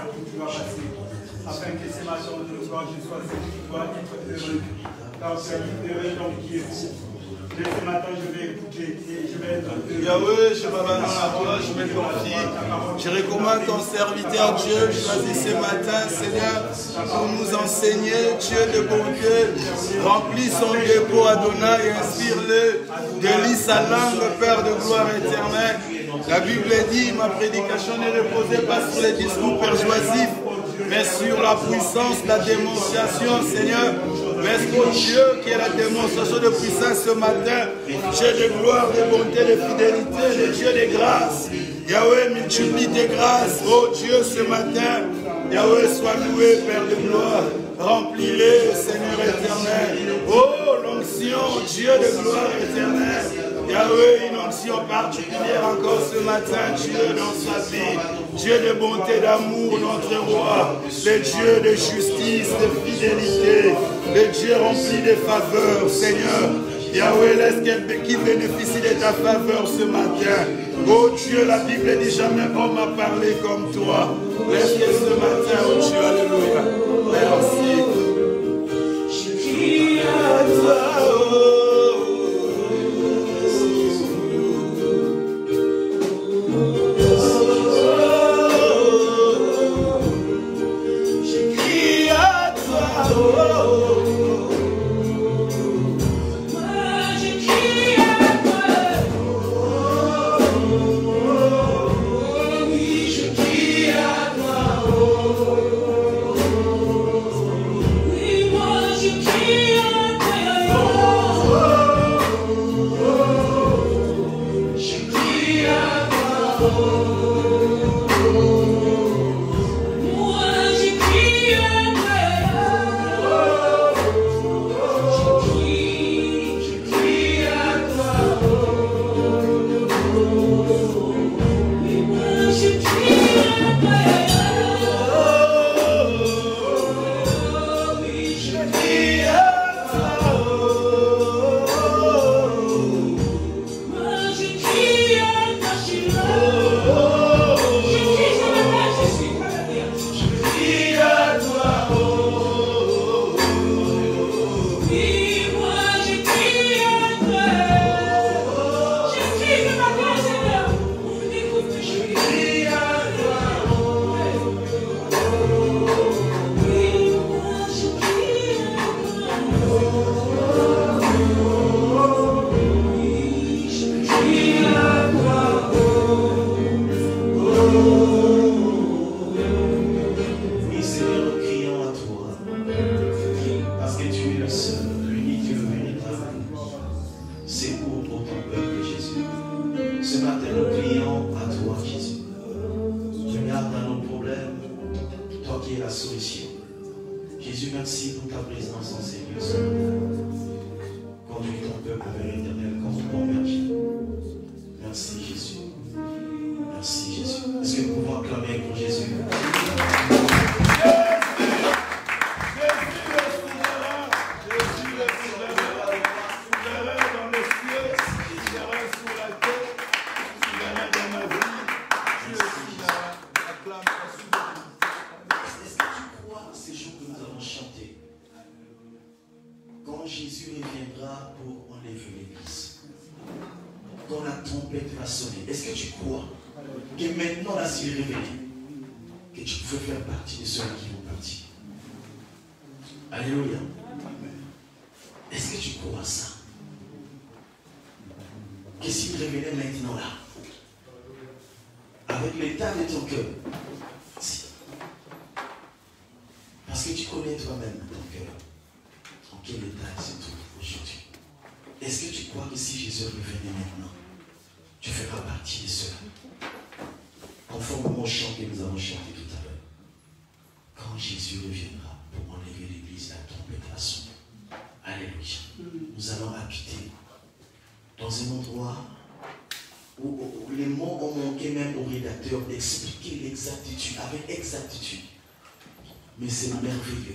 par qui tu vas passer, afin que ce matin de soir je sois celui qui doit être heureux. Car tu as dit heureux donc qui est fou. Mais ce matin je vais écouter et je vais être heureux. Yahweh, je m'abandonne à toi, je me confie. Je recommande ton serviteur Dieu, choisi ce matin, Seigneur, pour nous enseigner, Dieu de bonté. Remplis son dépôt, Adonai, et inspire-le. Délie sa langue, Père de gloire éternelle. La Bible dit, ma prédication ne reposait pas sur les discours persuasifs, mais sur la puissance, la démonstration, Seigneur. Merci au Dieu qui est la démonstration de puissance ce matin. Dieu de gloire, de bonté, de fidélité, de Dieu de grâce. Yahweh, multiplie tes grâces. Oh Dieu, ce matin, Yahweh, sois loué, Père de gloire. Remplis-les, Seigneur éternel. Oh, l'onction, Dieu de gloire éternelle. Yahweh, une onction particulière encore ce matin, Dieu dans sa vie. Dieu de bonté, d'amour, notre roi. Le Dieu de justice, de fidélité. Le Dieu rempli de faveurs, Seigneur. Yahweh, laisse qu'il bénéficie de ta faveur ce matin. Oh Dieu, la Bible dit jamais homme a parlé comme toi. Laisse que ce matin, oh Dieu, alléluia. Merci. Je crie à toi, oh. D'expliquer l'exactitude, avec exactitude. Mais c'est merveilleux.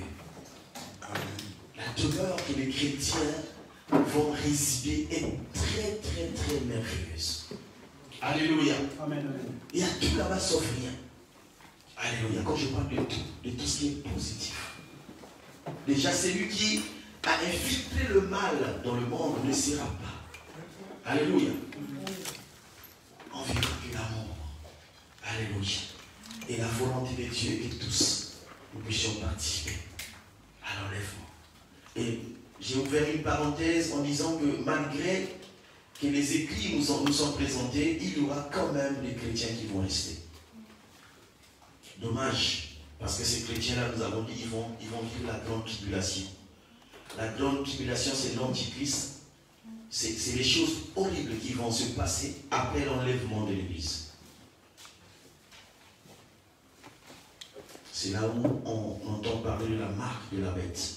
La demeure que les chrétiens vont résider est très, très, très merveilleuse. Alléluia. Amen. Il y a tout là-bas sauf rien. Alléluia. Quand je parle de tout ce qui est positif. Déjà, celui qui a infiltré le mal dans le monde ne sera pas. Alléluia. On vivra que l'amour. Alléluia. Et la volonté de Dieu est que tous nous puissions participer à l'enlèvement. Et j'ai ouvert une parenthèse en disant que malgré que les écrits nous sont présentés, il y aura quand même des chrétiens qui vont rester. Dommage, parce que ces chrétiens-là, nous avons dit, ils vont vivre la grande tribulation. La grande tribulation, c'est l'antichrist. C'est les choses horribles qui vont se passer après l'enlèvement de l'Église. C'est là où on entend parler de la marque de la bête.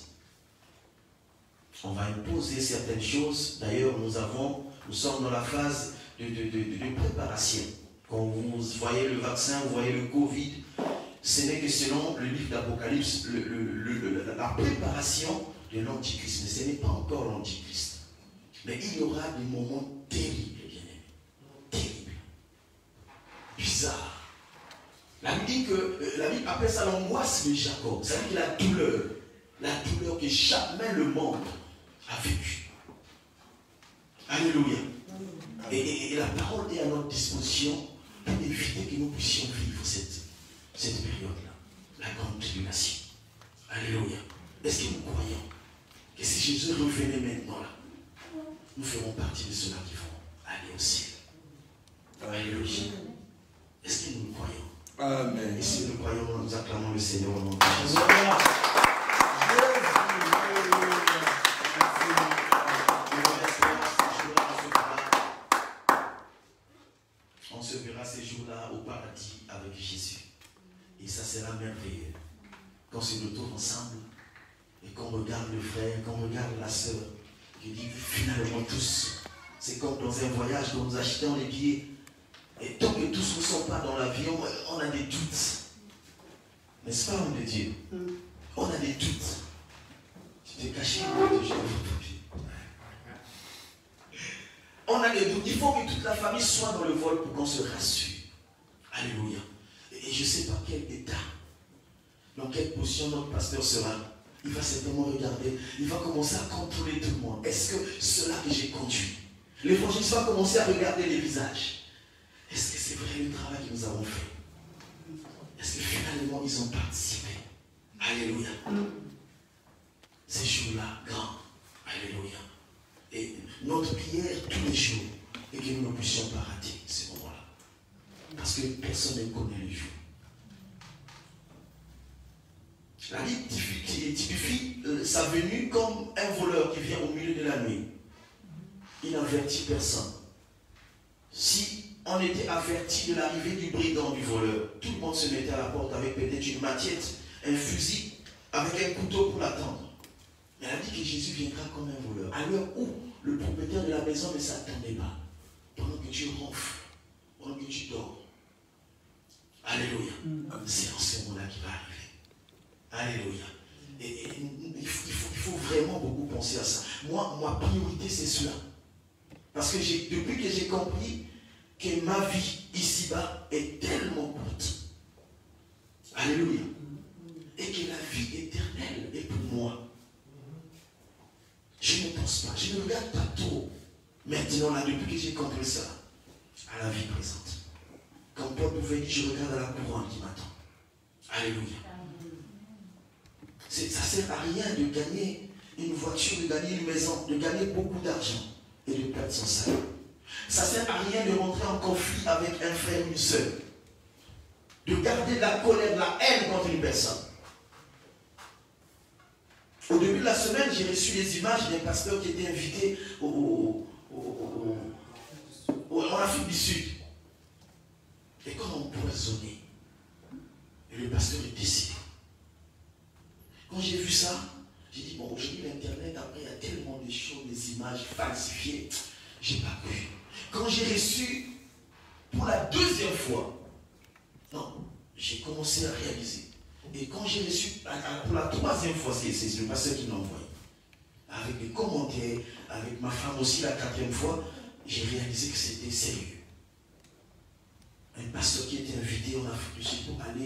On va imposer certaines choses. D'ailleurs, nous sommes dans la phase de préparation. Quand vous voyez le vaccin, vous voyez le Covid, ce n'est que selon le livre d'Apocalypse, la préparation de l'Antichrist. Mais ce n'est pas encore l'Antichrist. Mais il y aura des moments terribles, bien-aimés. Terribles. Bizarres. La Bible appelle ça l'angoisse de Jacob. C'est-à-dire la douleur que jamais le monde a vécue. Alléluia. Et la parole est à notre disposition pour éviter que nous puissions vivre cette période-là, la grande tribulation. Alléluia. Est-ce que nous croyons que si Jésus revenait maintenant là, nous ferons partie de ceux-là qui vont aller au ciel? Alléluia. Est-ce que nous le croyons? Amen. Et si nous croyons, nous acclamons le Seigneur au nom de Jésus. On se verra ces jours-là au paradis avec Jésus. Et ça sera merveilleux. Quand on se retrouve ensemble et qu'on regarde le frère, qu'on regarde la sœur, qui dit finalement tous, c'est comme dans un voyage quand nous achetons les billets. Et tant que tous ne sont pas dans l'avion, on a des doutes. N'est-ce pas, homme de Dieu? On a des doutes. Tu t'es caché, on a des doutes. Il faut que toute la famille soit dans le vol pour qu'on se rassure. Alléluia. Et je ne sais pas quel état, dans quelle position notre pasteur sera. Il va certainement regarder. Il va commencer à contrôler tout le monde. Est-ce que cela que j'ai conduit? L'évangéliste va commencer à regarder les visages. Est-ce que c'est vrai le travail que nous avons fait? Est-ce que finalement ils ont participé? Alléluia. Ces jours-là, grands. Alléluia. Et notre prière tous les jours est que nous ne puissions pas rater ces moments-là. Parce que personne ne connaît le jour. La Bible typifie sa venue comme un voleur qui vient au milieu de la nuit. Il n'avertit personne. Si on était averti de l'arrivée du brigand, du voleur, tout le monde se mettait à la porte avec peut-être une machette, un fusil, avec un couteau pour l'attendre. Mais elle a dit que Jésus viendra comme un voleur. À l'heure où le propriétaire de la maison ne s'attendait pas, pendant que tu ronfles, pendant que tu dors. Alléluia. C'est en ce moment-là qu'il va arriver. Alléluia. Et il faut vraiment beaucoup penser à ça. Moi, ma priorité, c'est cela. Parce que depuis que j'ai compris que ma vie ici-bas est tellement courte. Alléluia. Et que la vie éternelle est pour moi. Je ne pense pas, je ne regarde pas trop. Maintenant, là, depuis que j'ai compris ça, à la vie présente. Quand Paul pouvait dire, je regarde à la couronne qui m'attend. Alléluia. Ça ne sert à rien de gagner une voiture, de gagner une maison, de gagner beaucoup d'argent et de perdre son salaire. Ça ne sert à rien de rentrer en conflit avec un frère ou une sœur. De garder de la colère, de la haine contre une personne. Au début de la semaine, j'ai reçu des images d'un pasteur qui était invité en Afrique du Sud. Et comme empoisonné. Et le pasteur est décédé. Quand j'ai vu ça, j'ai dit, bon, aujourd'hui l'internet, après il y a tellement de choses, des images falsifiées. Je n'ai pas cru. Quand j'ai reçu pour la deuxième fois, non, j'ai commencé à réaliser. Et quand j'ai reçu pour la troisième fois, c'est le pasteur qui m'a envoyé. Avec des commentaires, avec ma femme aussi la quatrième fois, j'ai réalisé que c'était sérieux. Un pasteur qui était invité en Afrique du Sud pour aller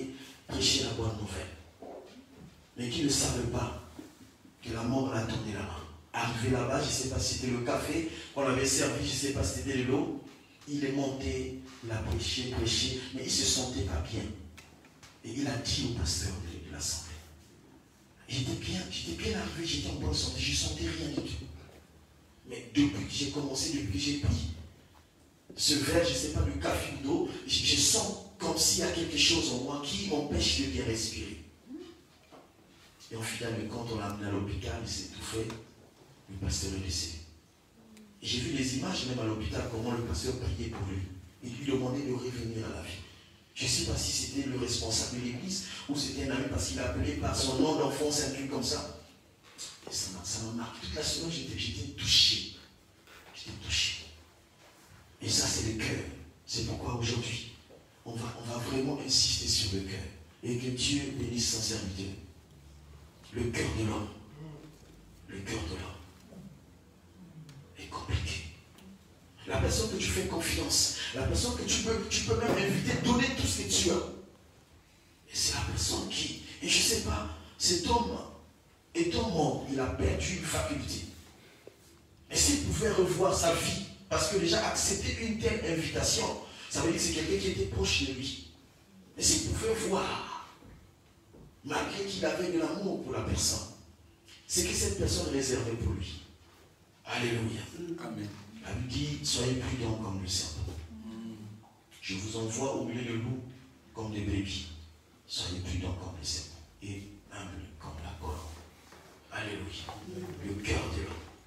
prêcher la bonne nouvelle. Mais qui ne savait pas que la mort l'a tourné la main. Arrivé là-bas, je ne sais pas si c'était le café qu'on avait servi, je ne sais pas si c'était de l'eau. Il est monté, il a prêché, mais il se sentait pas bien. Et il a dit au pasteur de l'assemblée, j'étais bien arrivé, j'étais en bonne santé, je ne sentais rien du tout. Mais depuis que j'ai commencé, depuis que j'ai pris ce verre, je ne sais pas, de café ou d'eau, je sens comme s'il y a quelque chose en moi qui m'empêche de bien respirer. Et en final de compte, on l'a amené à l'hôpital, il s'est étouffé, le pasteur est décédé. Et j'ai vu les images même à l'hôpital, comment le pasteur priait pour lui. Il lui demandait de revenir à la vie. Je ne sais pas si c'était le responsable de l'église ou c'était un ami parce qu'il appelait par son nom d'enfance, un truc comme ça. Et ça m'a marqué. Toute la semaine, j'étais touché. J'étais touché. Et ça, c'est le cœur. C'est pourquoi aujourd'hui, on va vraiment insister sur le cœur. Et que Dieu bénisse son serviteur. Le cœur de l'homme. Le cœur de l'homme est compliqué. La personne que tu fais confiance, la personne que tu peux même inviter, donner tout ce que tu as. Et c'est la personne qui, et je ne sais pas, cet homme étant mort, il a perdu une faculté. Et s'il pouvait revoir sa vie, parce que déjà accepter une telle invitation, ça veut dire que c'est quelqu'un qui était proche de lui. Et s'il pouvait voir, malgré qu'il avait de l'amour pour la personne, c'est que cette personne réservait pour lui. Alléluia. Amen. La Bible dit, soyez prudents comme le serpent. Je vous envoie au milieu de loups comme des brebis. Soyez prudents comme les serpents et humbles comme la colombe. Alléluia. Le cœur de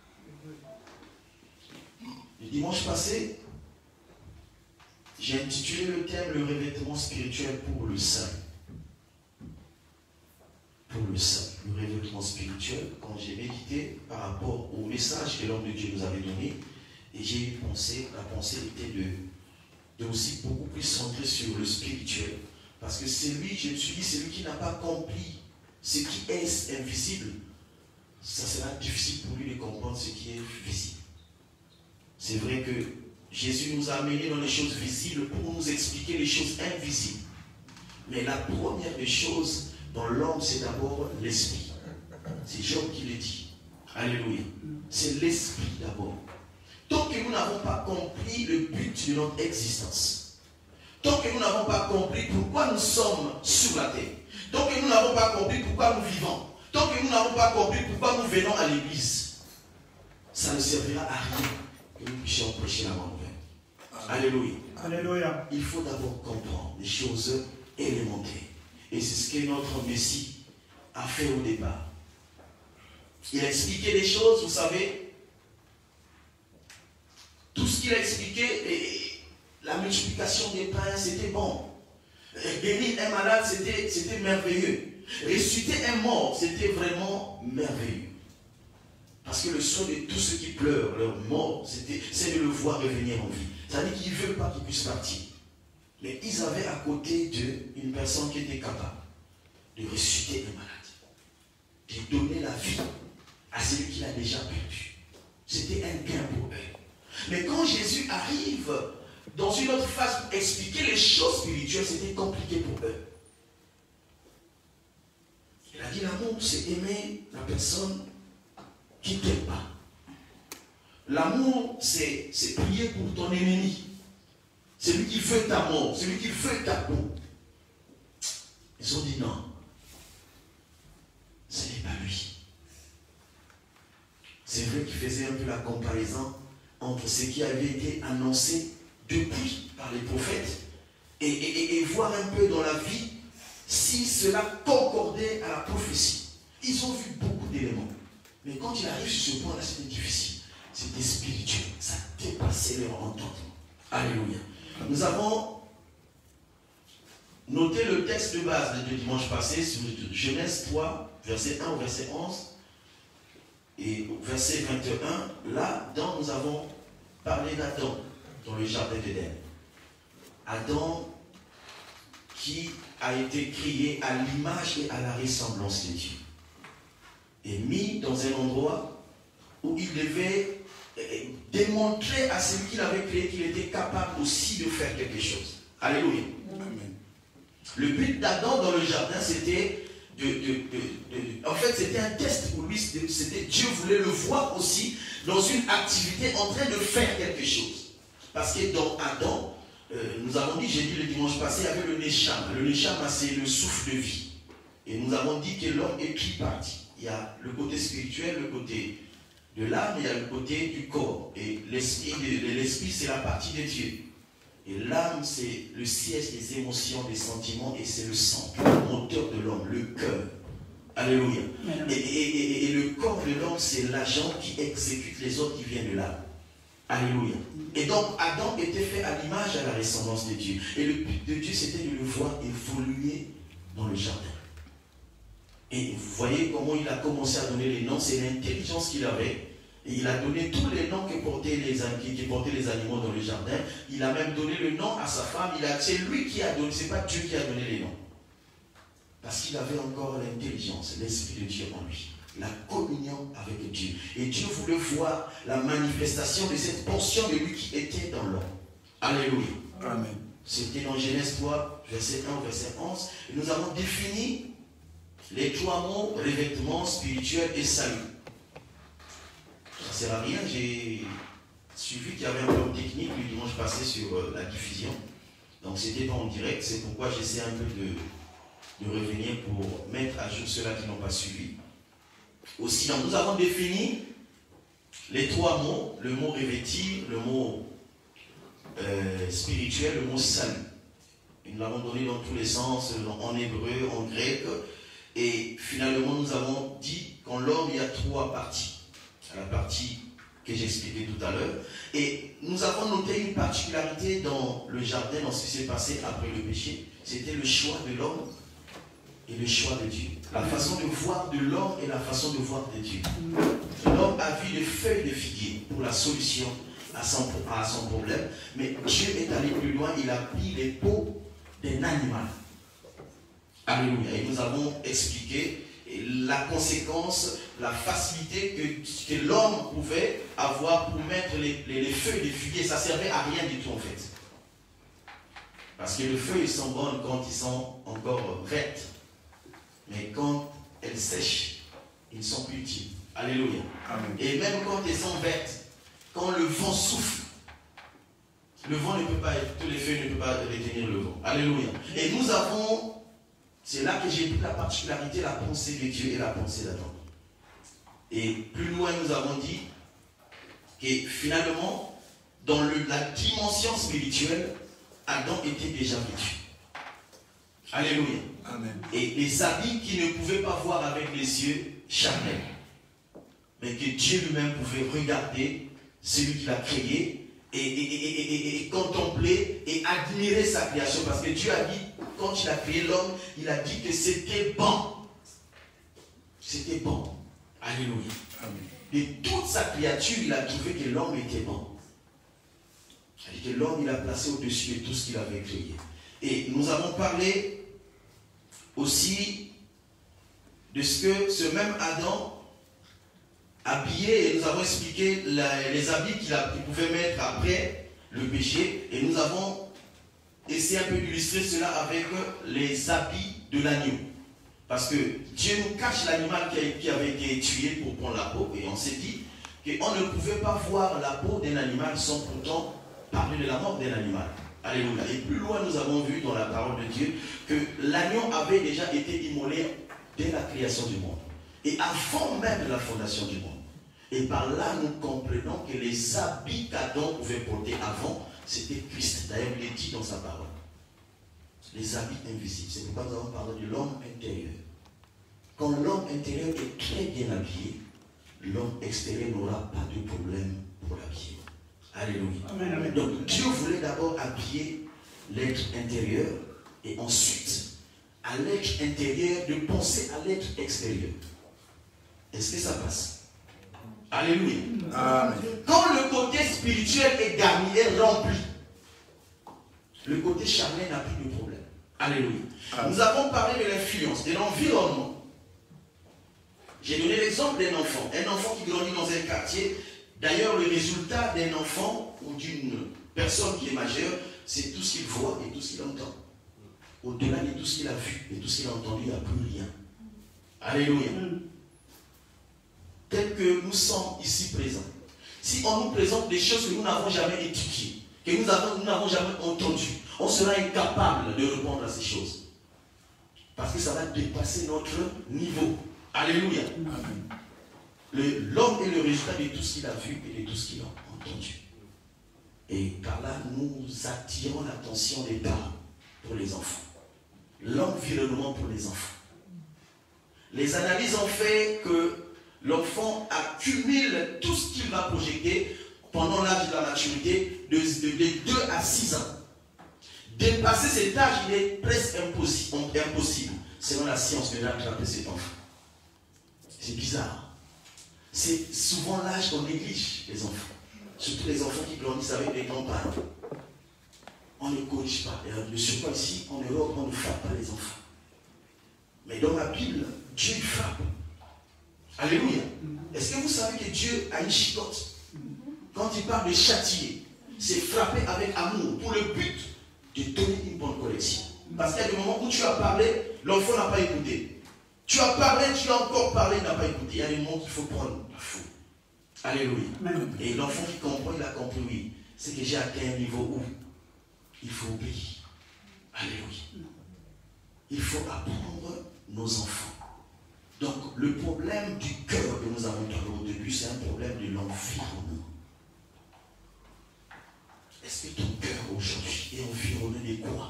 l'homme. Le dimanche passé, j'ai intitulé le thème le revêtement spirituel pour le salut. Pour le salut, le revêtement spirituel, quand j'ai médité par rapport au message que l'homme de Dieu nous avait donné, et j'ai eu pensé, la pensée était de aussi beaucoup plus centrer sur le spirituel. Parce que c'est lui, je me suis dit, c'est lui qui n'a pas compris ce qui est invisible. Ça sera difficile pour lui de comprendre ce qui est visible. C'est vrai que Jésus nous a amenés dans les choses visibles pour nous expliquer les choses invisibles. Mais la première des choses dans l'homme, c'est d'abord l'esprit. C'est Job qui le dit. Alléluia. C'est l'esprit d'abord. Tant que nous n'avons pas compris le but de notre existence, tant que nous n'avons pas compris pourquoi nous sommes sur la terre, tant que nous n'avons pas compris pourquoi nous vivons, tant que nous n'avons pas compris pourquoi nous venons à l'église, ça ne servira à rien que nous puissions prêcher la bonne nouvelle. Alléluia. Alléluia. Il faut d'abord comprendre les choses élémentaires. Et c'est ce que notre Messie a fait au départ. Il a expliqué les choses, vous savez. Tout ce qu'il a expliqué, la multiplication des pains, c'était bon. Guérir un malade, c'était merveilleux. Ressusciter un mort, c'était vraiment merveilleux. Parce que le souhait de tous ceux qui pleurent leur mort, c'est de le voir revenir en vie. C'est-à-dire qu'ils ne veulent pas qu'ils puissent partir. Mais ils avaient à côté d'eux une personne qui était capable de ressusciter un malade, de donner la vie à celui qui l'a déjà perdu. C'était un gain pour eux. Mais quand Jésus arrive dans une autre phase pour expliquer les choses spirituelles, c'était compliqué pour eux. Il a dit l'amour, c'est aimer la personne qui ne t'aime pas. L'amour, c'est prier pour ton ennemi. Celui qui veut ta mort, celui qui veut ta peau. Ils ont dit non. Ce n'est pas lui. C'est vrai qu'il faisait un peu la comparaison entre ce qui avait été annoncé depuis par les prophètes et voir un peu dans la vie si cela concordait à la prophétie. Ils ont vu beaucoup d'éléments. Mais quand il arrive sur ce point-là, c'était difficile. C'était spirituel. Ça dépassait leur entendement. Alléluia. Nous avons noté le texte de base de dimanche passé sur Genèse 3, verset 1 au verset 11. Et au verset 21, là-dedans, nous avons parlé d'Adam dans le jardin d'Éden. Adam qui a été créé à l'image et à la ressemblance de Dieu. Et mis dans un endroit où il devait démontrer à celui qui l'avait créé qu'il était capable aussi de faire quelque chose. Alléluia. Amen. Le but d'Adam dans le jardin, c'était en fait, c'était un test pour lui. Dieu voulait le voir aussi dans une activité en train de faire quelque chose. Parce que dans Adam, nous avons dit, j'ai dit le dimanche passé, il y avait le Neshama. Le Neshama, c'est le souffle de vie. Et nous avons dit que l'homme est tripartite. Il y a le côté spirituel, le côté de l'âme, il y a le côté du corps. Et l'esprit, c'est la partie de Dieu. Et l'âme, c'est le siège des émotions, des sentiments, et c'est le sang, le moteur de l'homme, le cœur. Alléluia. Et le corps de l'homme, c'est l'agent qui exécute les ordres qui viennent de l'âme. Alléluia. Et donc, Adam était fait à l'image, à la ressemblance de Dieu. Et le but de Dieu, c'était de le voir évoluer dans le jardin. Et vous voyez comment il a commencé à donner les noms, c'est l'intelligence qu'il avait. Et il a donné tous les noms que portaient les animaux dans le jardin. Il a même donné le nom à sa femme. C'est lui qui a donné, c'est pas Dieu qui a donné les noms. Parce qu'il avait encore l'intelligence, l'Esprit de Dieu en lui. La communion avec Dieu. Et Dieu voulait voir la manifestation de cette portion de lui qui était dans l'homme. Alléluia. Amen. C'était dans Genèse 3, verset 1, verset 11. Et nous avons défini les trois mots, revêtement, spirituel et salut. Ça ne sert à rien, j'ai suivi qu'il y avait un plan technique le dimanche passé sur la diffusion. Donc c'était pas en direct, c'est pourquoi j'essaie un peu de revenir pour mettre à jour ceux-là qui n'ont pas suivi. Aussi, donc, nous avons défini les trois mots, le mot revêtir, le mot spirituel, le mot salut. Et nous l'avons donné dans tous les sens, en hébreu, en grec. Et finalement, nous avons dit qu'en l'homme, il y a trois parties. La partie que j'expliquais tout à l'heure. Et nous avons noté une particularité dans le jardin, dans ce qui s'est passé après le péché. C'était le choix de l'homme et le choix de Dieu. La façon de voir de l'homme et la façon de voir de Dieu. L'homme a vu des feuilles de figuier pour la solution à son problème. Mais Dieu est allé plus loin, il a pris les peaux d'un animal. Alléluia. Et nous avons expliqué la conséquence, la facilité que l'homme pouvait avoir pour mettre les feuilles de figuier. Ça ne servait à rien du tout en fait. Parce que les feuilles sont bonnes quand ils sont encore vertes. Mais quand elles sèchent, ils ne sont plus utiles. Alléluia. Amen. Et même quand elles sont vertes, quand le vent souffle, le vent ne peut pas, toutes les feuilles ne peuvent pas retenir le vent. Alléluia. Et nous avons, c'est là que j'ai pris la particularité, la pensée de Dieu et la pensée d'Adam. Et plus loin, nous avons dit que finalement, dans la dimension spirituelle, Adam était déjà vêtu. Alléluia. Amen. Et les habits qu'il ne pouvait pas voir avec les yeux charnels, mais que Dieu lui-même pouvait regarder, celui qui l'a créé, et contempler et admirer sa création. Parce que Dieu a dit, quand il a créé l'homme, il a dit que c'était bon. C'était bon. Alléluia. Amen. De toute sa créature, il a trouvé que l'homme était bon. C'est-à-dire que l'homme, il a placé au-dessus de tout ce qu'il avait créé. Et nous avons parlé aussi de ce que ce même Adam habillé, et nous avons expliqué les habits qu'il pouvait mettre après le péché, et nous avons essayé un peu d'illustrer cela avec les habits de l'agneau. Parce que Dieu nous cache l'animal qui avait été tué pour prendre la peau, et on s'est dit qu'on ne pouvait pas voir la peau d'un animal sans pourtant parler de la mort d'un animal. Alléluia. Et plus loin, nous avons vu dans la parole de Dieu que l'agneau avait déjà été immolé dès la création du monde. Et avant même de la fondation du monde. Et par là, nous comprenons que les habits qu'Adam pouvait porter avant, c'était Christ. D'ailleurs, il est dit dans sa parole. Les habits invisibles. C'est pourquoi nous avons parlé de l'homme intérieur. Quand l'homme intérieur est très bien habillé, l'homme extérieur n'aura pas de problème pour l'habiller. Alléluia. Amen, amen. Donc Dieu voulait d'abord habiller l'être intérieur et ensuite à l'être intérieur de penser à l'être extérieur. Est-ce que ça passe? Alléluia. Amen. Quand le côté spirituel est garni, est rempli, le côté charnel n'a plus de problème. Alléluia. Amen. Nous avons parlé de l'influence, de l'environnement. J'ai donné l'exemple d'un enfant. Un enfant qui grandit dans un quartier. D'ailleurs, le résultat d'un enfant ou d'une personne qui est majeure, c'est tout ce qu'il voit et tout ce qu'il entend. au-delà de tout ce qu'il a vu et tout ce qu'il a entendu, il n'y a plus rien. Alléluia. Tel que nous sommes ici présents, si on nous présente des choses que nous n'avons jamais étudiées, que nous n'avons jamais entendues, on sera incapable de répondre à ces choses. Parce que ça va dépasser notre niveau. Alléluia. L'homme est le résultat de tout ce qu'il a vu et de tout ce qu'il a entendu. Et par là, nous attirons l'attention des parents pour les enfants. L'environnement pour les enfants. Les analyses ont fait que l'enfant accumule tout ce qu'il va projeter pendant l'âge de la maturité de 2 à 6 ans. Dépasser cet âge, il est presque impossible, selon la science, de rattraper cet enfant. C'est bizarre. C'est souvent l'âge qu'on néglige les enfants. Surtout les enfants qui grandissent avec les grands-parents. On ne corrige pas. Et surtout ici, en Europe, on ne frappe pas les enfants. Mais dans la Bible, Dieu frappe. Alléluia. Est-ce que vous savez que Dieu a une chicotte? Quand il parle de châtier, c'est frapper avec amour pour le but de donner une bonne correction. Parce qu'il y a des moments où tu as parlé, l'enfant n'a pas écouté. Tu as parlé, tu as encore parlé, il n'a pas écouté. Il y a des moments qu'il faut prendre la faute. Alléluia. Et l'enfant qui comprend, il a compris, oui. C'est que j'ai atteint un niveau où il faut obéir. Alléluia. Il faut apprendre nos enfants. Donc, le problème du cœur que nous avons parlé au début, c'est un problème de l'environnement. Est-ce que ton cœur aujourd'hui est environné de quoi?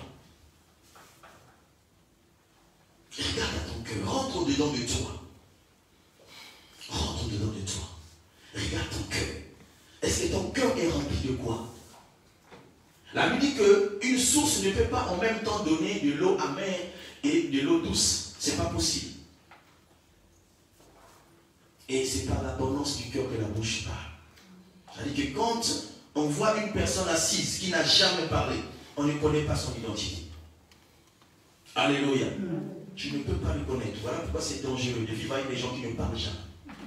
Regarde à ton cœur, rentre au-dedans de toi. Rentre au-dedans de toi. Regarde ton cœur. Est-ce que ton cœur est rempli de quoi? La Bible dit qu'une source ne peut pas en même temps donner de l'eau amère et de l'eau douce. Ce n'est pas possible. Et c'est par l'abondance du cœur que la bouche parle. C'est-à-dire que quand on voit une personne assise qui n'a jamais parlé, on ne connaît pas son identité. Alléluia. Tu ne peux pas le connaître. Voilà pourquoi c'est dangereux de vivre avec des gens qui ne parlent jamais.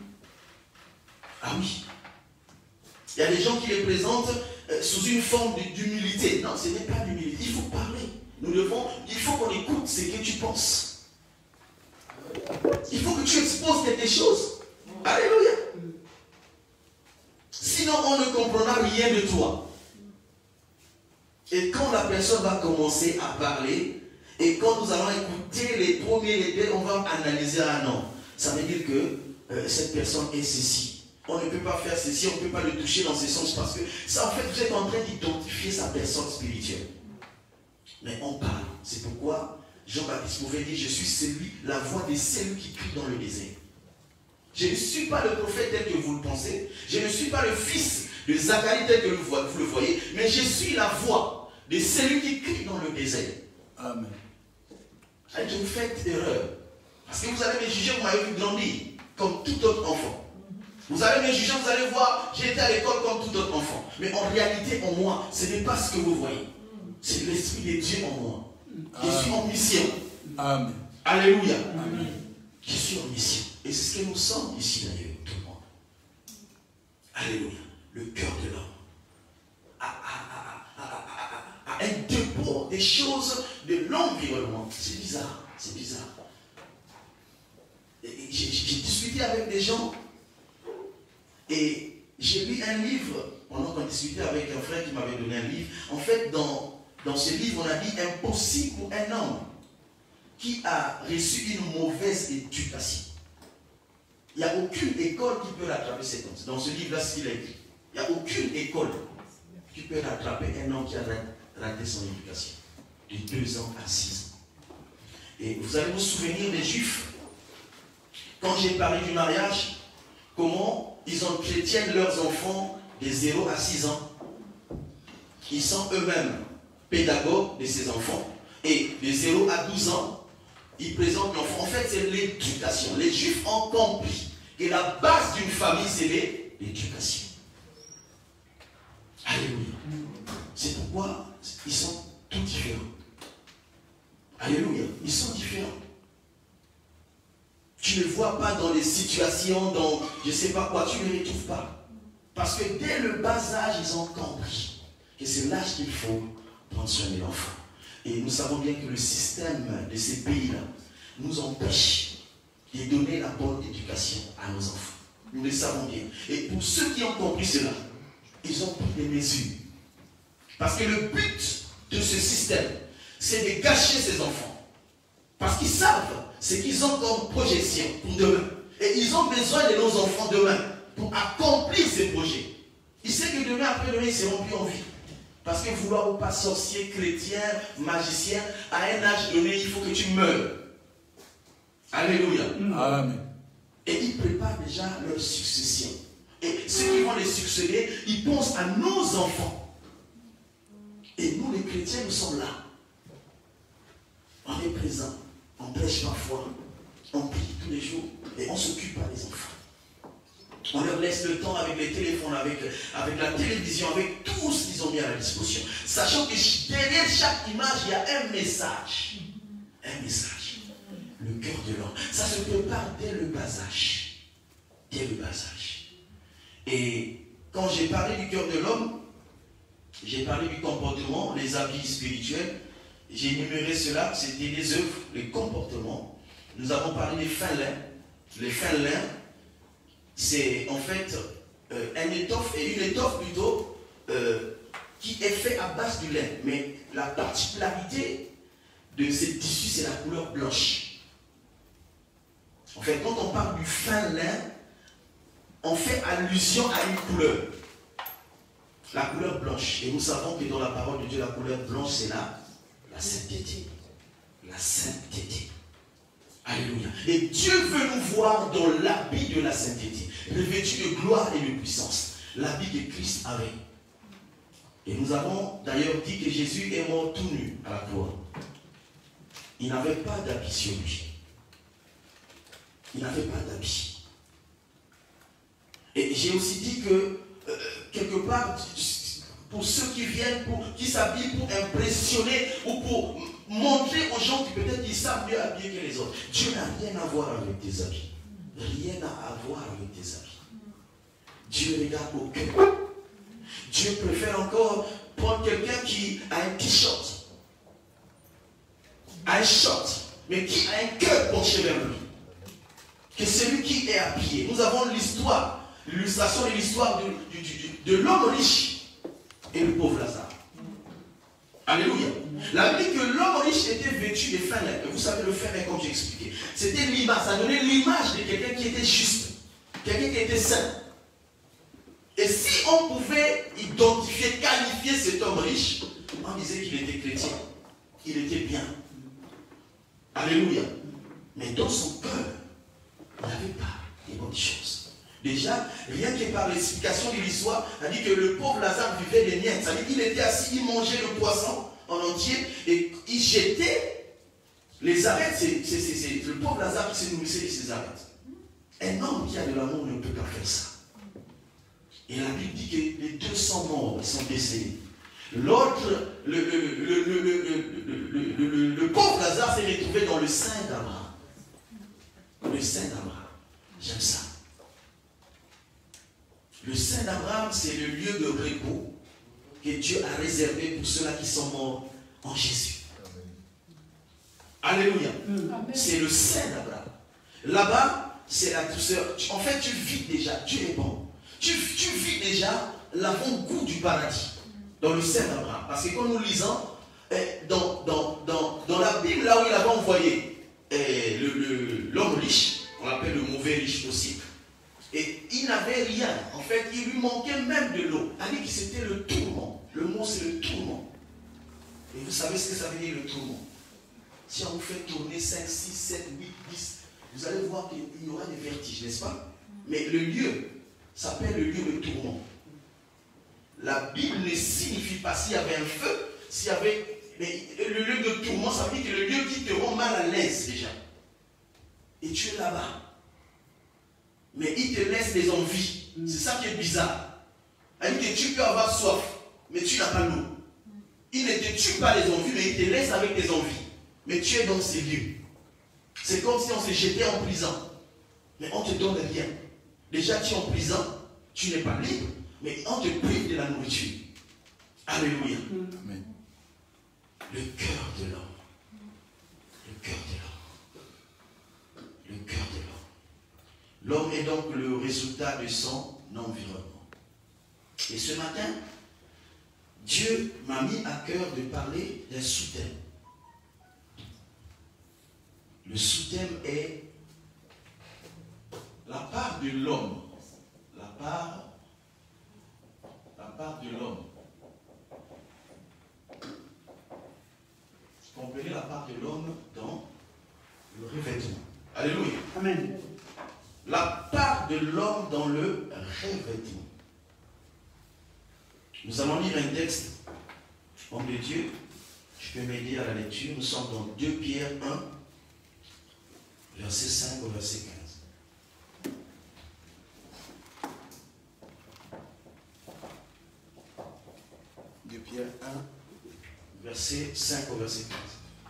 Ah oui. Il y a des gens qui les présentent sous une forme d'humilité. Non, ce n'est pas d'humilité. Il faut parler. Il faut qu'on écoute ce que tu penses. Il faut que tu exposes quelque chose. Alléluia. Sinon, on ne comprendra rien de toi. Et quand la personne va commencer à parler, et quand nous allons écouter les premiers lettres, on va analyser un nom. Ça veut dire que cette personne est ceci. On ne peut pas faire ceci, on ne peut pas le toucher dans ce sens parce que ça, en fait, vous êtes en train d'identifier sa personne spirituelle. Mais on parle. C'est pourquoi Jean-Baptiste pouvait dire, je suis la voix de celui qui crie dans le désert. Je ne suis pas le prophète tel que vous le pensez. Je ne suis pas le fils de Zacharie tel que vous le voyez. Mais je suis la voix de celui qui crie dans le désert. Amen. Et vous faites erreur. Parce que vous allez me juger, vous m'avez vu grandir comme tout autre enfant. Vous allez me juger, vous allez voir, j'ai été à l'école comme tout autre enfant. Mais en réalité, en moi, ce n'est pas ce que vous voyez. C'est l'Esprit de Dieu en moi. Je suis en mission. Amen. Alléluia. Amen. Je suis en mission. Et c'est ce que nous sommes ici d'ailleurs, tout le monde. Alléluia. Le cœur de l'homme a un dépôt des choses de l'environnement. C'est bizarre. C'est bizarre. J'ai discuté avec des gens et j'ai lu un livre pendant qu'on discutait avec un frère qui m'avait donné un livre. En fait, dans ce livre, on a dit impossible pour un homme qui a reçu une mauvaise éducation. Il n'y a aucune école qui peut rattraper cet homme. Dans ce livre-là, ce qu'il a écrit. Il n'y a aucune école qui peut rattraper un homme qui a raté son éducation. De 2 ans à 6 ans. Et vous allez vous souvenir des Juifs. Quand j'ai parlé du mariage, comment ils entretiennent leurs enfants de 0 à 6 ans. Ils sont eux-mêmes pédagogues de ces enfants. Et de 0 à 12 ans, ils présentent l'enfant. En fait, c'est l'éducation. Les Juifs ont compris que la base d'une famille, c'est l'éducation. Alléluia. C'est pourquoi ils sont tous différents. Alléluia. Ils sont différents. Tu ne vois pas dans les situations, dans je ne sais pas quoi, tu ne les retrouves pas. Parce que dès le bas âge, ils ont compris que c'est l'âge qu'il faut prendre soin de l'enfant. Et nous savons bien que le système de ces pays-là nous empêche de donner la bonne éducation à nos enfants. Nous le savons bien. Et pour ceux qui ont compris cela, ils ont pris des mesures. Parce que le but de ce système, c'est de cacher ces enfants. Parce qu'ils savent ce qu'ils ont comme projection pour demain. Et ils ont besoin de nos enfants demain pour accomplir ces projets. Ils savent que demain, après-demain, ils ne seront plus en vie. Parce que vouloir ou pas sorcier, chrétien, magicien, à un âge donné, il faut que tu meurs. Alléluia. Amen. Et ils préparent déjà leur succession. Et ceux qui vont les succéder, ils pensent à nos enfants. Et nous, les chrétiens, nous sommes là. On est présents. On prêche parfois. On prie tous les jours. Et on s'occupe pas des enfants. On leur laisse le temps avec les téléphones, avec la télévision, avec tout ce qu'ils ont mis à la disposition. Sachant que derrière chaque image, il y a un message. Un message. Le cœur de l'homme. Ça se prépare dès le bas âge. Dès le bas âge. Et quand j'ai parlé du cœur de l'homme, j'ai parlé du comportement, les habits spirituels. J'ai énuméré cela, c'était des œuvres, les comportements. Nous avons parlé des fins lins. Les fins lins, c'est en fait une étoffe plutôt qui est faite à base du lin. Mais la particularité de ce tissu, c'est la couleur blanche. En fait, quand on parle du fin lin, on fait allusion à une couleur. La couleur blanche. Et nous savons que dans la parole de Dieu, la couleur blanche, c'est la sainteté. La sainteté. Alléluia. Et Dieu veut nous voir dans l'habit de la sainteté, revêtu de gloire et de puissance. L'habit que Christ avait. Et nous avons d'ailleurs dit que Jésus est mort tout nu à la croix. Il n'avait pas d'habit sur lui. Il n'avait pas d'habit. Et j'ai aussi dit que, quelque part, pour ceux qui viennent, qui s'habillent pour impressionner ou pour montrer aux gens qui peut-être ils savent mieux habiller que les autres. Dieu n'a rien à voir avec tes habits. Rien à voir avec tes habits. Dieu regarde au cœur. Dieu préfère encore prendre quelqu'un qui a un t-shirt, un short, mais qui a un cœur penché vers lui, que celui qui est habillé. Nous avons l'histoire, l'illustration de l'histoire de l'homme riche et le pauvre Lazare. Alléluia. La Bible dit que l'homme riche était vêtu de fin lin. Vous savez, le fin lin, comme j'ai expliqué, c'était l'image, ça donnait l'image de quelqu'un qui était juste, quelqu'un qui était saint. Et si on pouvait identifier, qualifier cet homme riche, on disait qu'il était chrétien, qu'il était bien. Alléluia. Mais dans son cœur, il n'avait pas les bonnes choses. Déjà, rien que par l'explication de l'histoire, on dit que le pauvre Lazare vivait des miettes. Ça veut dire qu'il était assis, il mangeait le poisson en entier et il jetait les arêtes. C'est le pauvre Lazare qui se nourrissait de ses arêtes. Un homme qui a de l'amour ne peut pas faire ça. Et la Bible dit que les 200 morts sont décédés. L'autre, le pauvre Lazare s'est retrouvé dans le sein d'Abraham. Le sein d'Abraham. J'aime ça. Le sein d'Abraham, c'est le lieu de repos que Dieu a réservé pour ceux-là qui sont morts en Jésus. Alléluia. C'est le sein d'Abraham. Là-bas, c'est la douceur. En fait, tu vis déjà. Dieu est bon. Tu vis déjà l'avant-goût du paradis dans le sein d'Abraham. Parce que quand nous lisons dans la Bible, là où il avait envoyé l'homme riche, on l'appelle le mauvais riche possible, et il n'avait rien. En fait, il lui manquait même de l'eau. Il dit que c'était le tourment. Le mot, c'est le tourment. Et vous savez ce que ça veut dire, le tourment? Si on vous fait tourner 5, 6, 7, 8, 10, vous allez voir qu'il y aura des vertiges, n'est-ce pas? Mais le lieu s'appelle le lieu de tourment. La Bible ne signifie pas s'il y avait un feu, s'il y avait... Mais le lieu de tourment, ça veut dire que le lieu qui te rend mal à l'aise déjà. Et tu es là-bas. Mais il te laisse des envies. C'est ça qui est bizarre. Il dit que tu peux avoir soif, mais tu n'as pas l'eau. Il ne te tue pas les envies, mais il te laisse avec tes envies. Mais tu es dans ces lieux. C'est comme si on se jetait en prison. Mais on ne te donne rien. Déjà tu es en prison, tu n'es pas libre, mais on te prive de la nourriture. Alléluia. Amen. le cœur de l'homme. Le cœur de l'homme. Le cœur de l'homme. L'homme est donc le résultat de son environnement. Et ce matin, Dieu m'a mis à cœur de parler d'un sous-thème. Le sous-thème est la part de l'homme. La part de l'homme. Comprenez la part de l'homme dans le revêtement. Alléluia. Amen. La part de l'homme dans le revêtement. Nous allons lire un texte. Homme de Dieu, je peux m'aider à la lecture. Nous sommes dans 2 Pierre 1, verset 5 au verset 15. 2 Pierre 1, verset 5 au verset 15.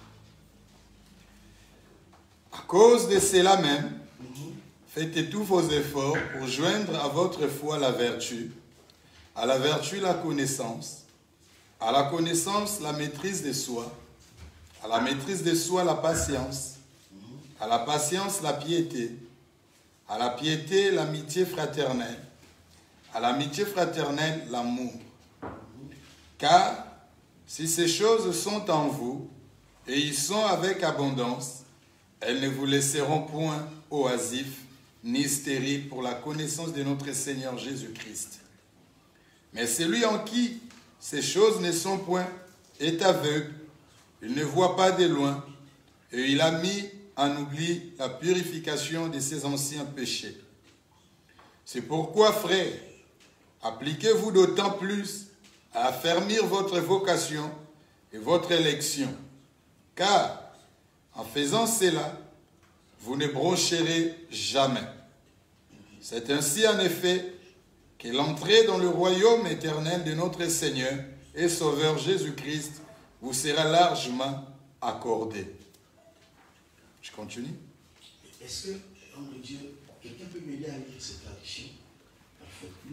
À cause de cela même, faites tous vos efforts pour joindre à votre foi la vertu, à la vertu la connaissance, à la connaissance la maîtrise de soi, à la maîtrise de soi la patience, à la patience la piété, à la piété l'amitié fraternelle, à l'amitié fraternelle l'amour. Car si ces choses sont en vous, et y sont avec abondance, elles ne vous laisseront point oisifs ni stériles pour la connaissance de notre Seigneur Jésus-Christ. Mais celui en qui ces choses ne sont point est aveugle, il ne voit pas de loin, et il a mis en oubli la purification de ses anciens péchés. C'est pourquoi, frères, appliquez-vous d'autant plus à affermir votre vocation et votre élection, car en faisant cela, vous ne broncherez jamais. C'est ainsi en effet que l'entrée dans le royaume éternel de notre Seigneur et Sauveur Jésus-Christ vous sera largement accordée. Je continue. Est-ce que, homme de Dieu, quelqu'un peut m'aider à lire cette traduction? Parfaitement.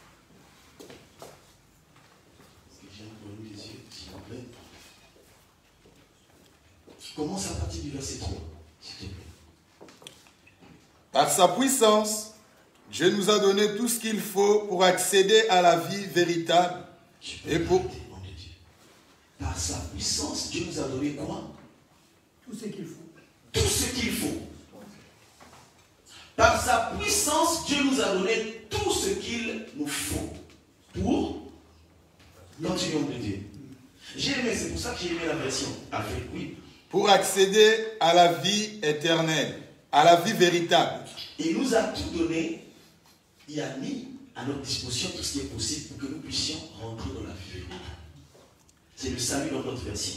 Est-ce que j'ai encore lu les yeux, s'il vous plaît? Commence à partir du verset 3, s'il te plaît. Par sa puissance, Dieu nous a donné tout ce qu'il faut pour accéder à la vie véritable. Et pour... Homme de Dieu. Par sa puissance, Dieu nous a donné quoi? Tout ce qu'il faut. Tout ce qu'il faut. Par sa puissance, Dieu nous a donné tout ce qu'il nous faut pour continuer de Dieu. J'ai aimé, c'est pour ça que j'ai aimé la version. Avec, oui. Pour accéder à la vie éternelle, à la vie véritable. Il nous a tout donné, il a mis à notre disposition tout ce qui est possible pour que nous puissions rentrer dans la vie véritable. C'est le salut dans notre version.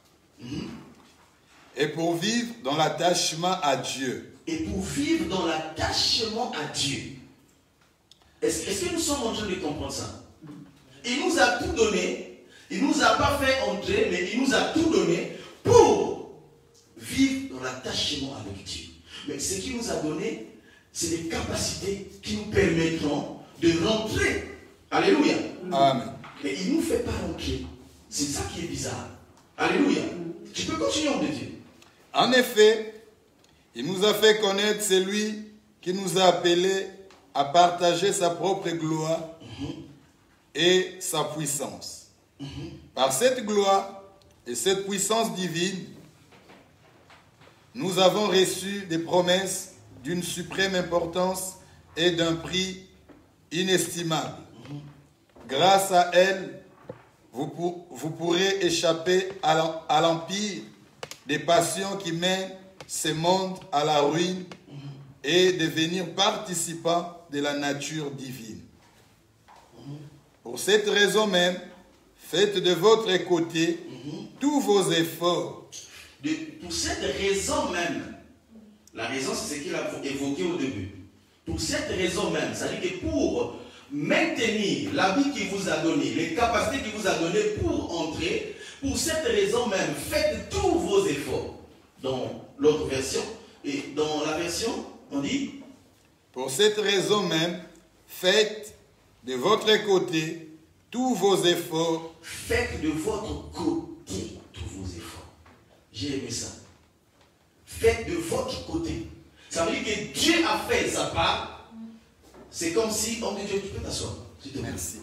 Et pour vivre dans l'attachement à Dieu. Et pour vivre dans l'attachement à Dieu. Est-ce que nous sommes en train de comprendre ça? Il nous a tout donné. Il ne nous a pas fait entrer, mais il nous a tout donné pour vivre dans l'attachement avec Dieu. Mais ce qu'il nous a donné, c'est des capacités qui nous permettront de rentrer. Alléluia. Amen. Mais il ne nous fait pas rentrer. C'est ça qui est bizarre. Alléluia. Tu peux continuer, homme de Dieu. En effet, il nous a fait connaître celui qui nous a appelés à partager sa propre gloire et sa puissance. Par cette gloire et cette puissance divine, nous avons reçu des promesses d'une suprême importance et d'un prix inestimable. Grâce à elles, vous pourrez échapper à l'empire des passions qui mènent ce monde à la ruine et devenir participants de la nature divine. Pour cette raison même, faites de votre côté tous vos efforts. Pour cette raison même, la raison c'est ce qu'il a évoqué au début. Pour cette raison même, c'est-à-dire que pour maintenir la vie qu'il vous a donnée, les capacités qu'il vous a données pour entrer, pour cette raison même, faites tous vos efforts. Dans l'autre version, et dans la version, on dit, pour cette raison même, faites de votre côté tous vos efforts. Faites de votre côté tous vos efforts. J'ai aimé ça. Faites de votre côté. Ça veut dire que Dieu a fait sa part. C'est comme si, homme de Dieu, tu peux t'asseoir. S'il te plaît. Merci.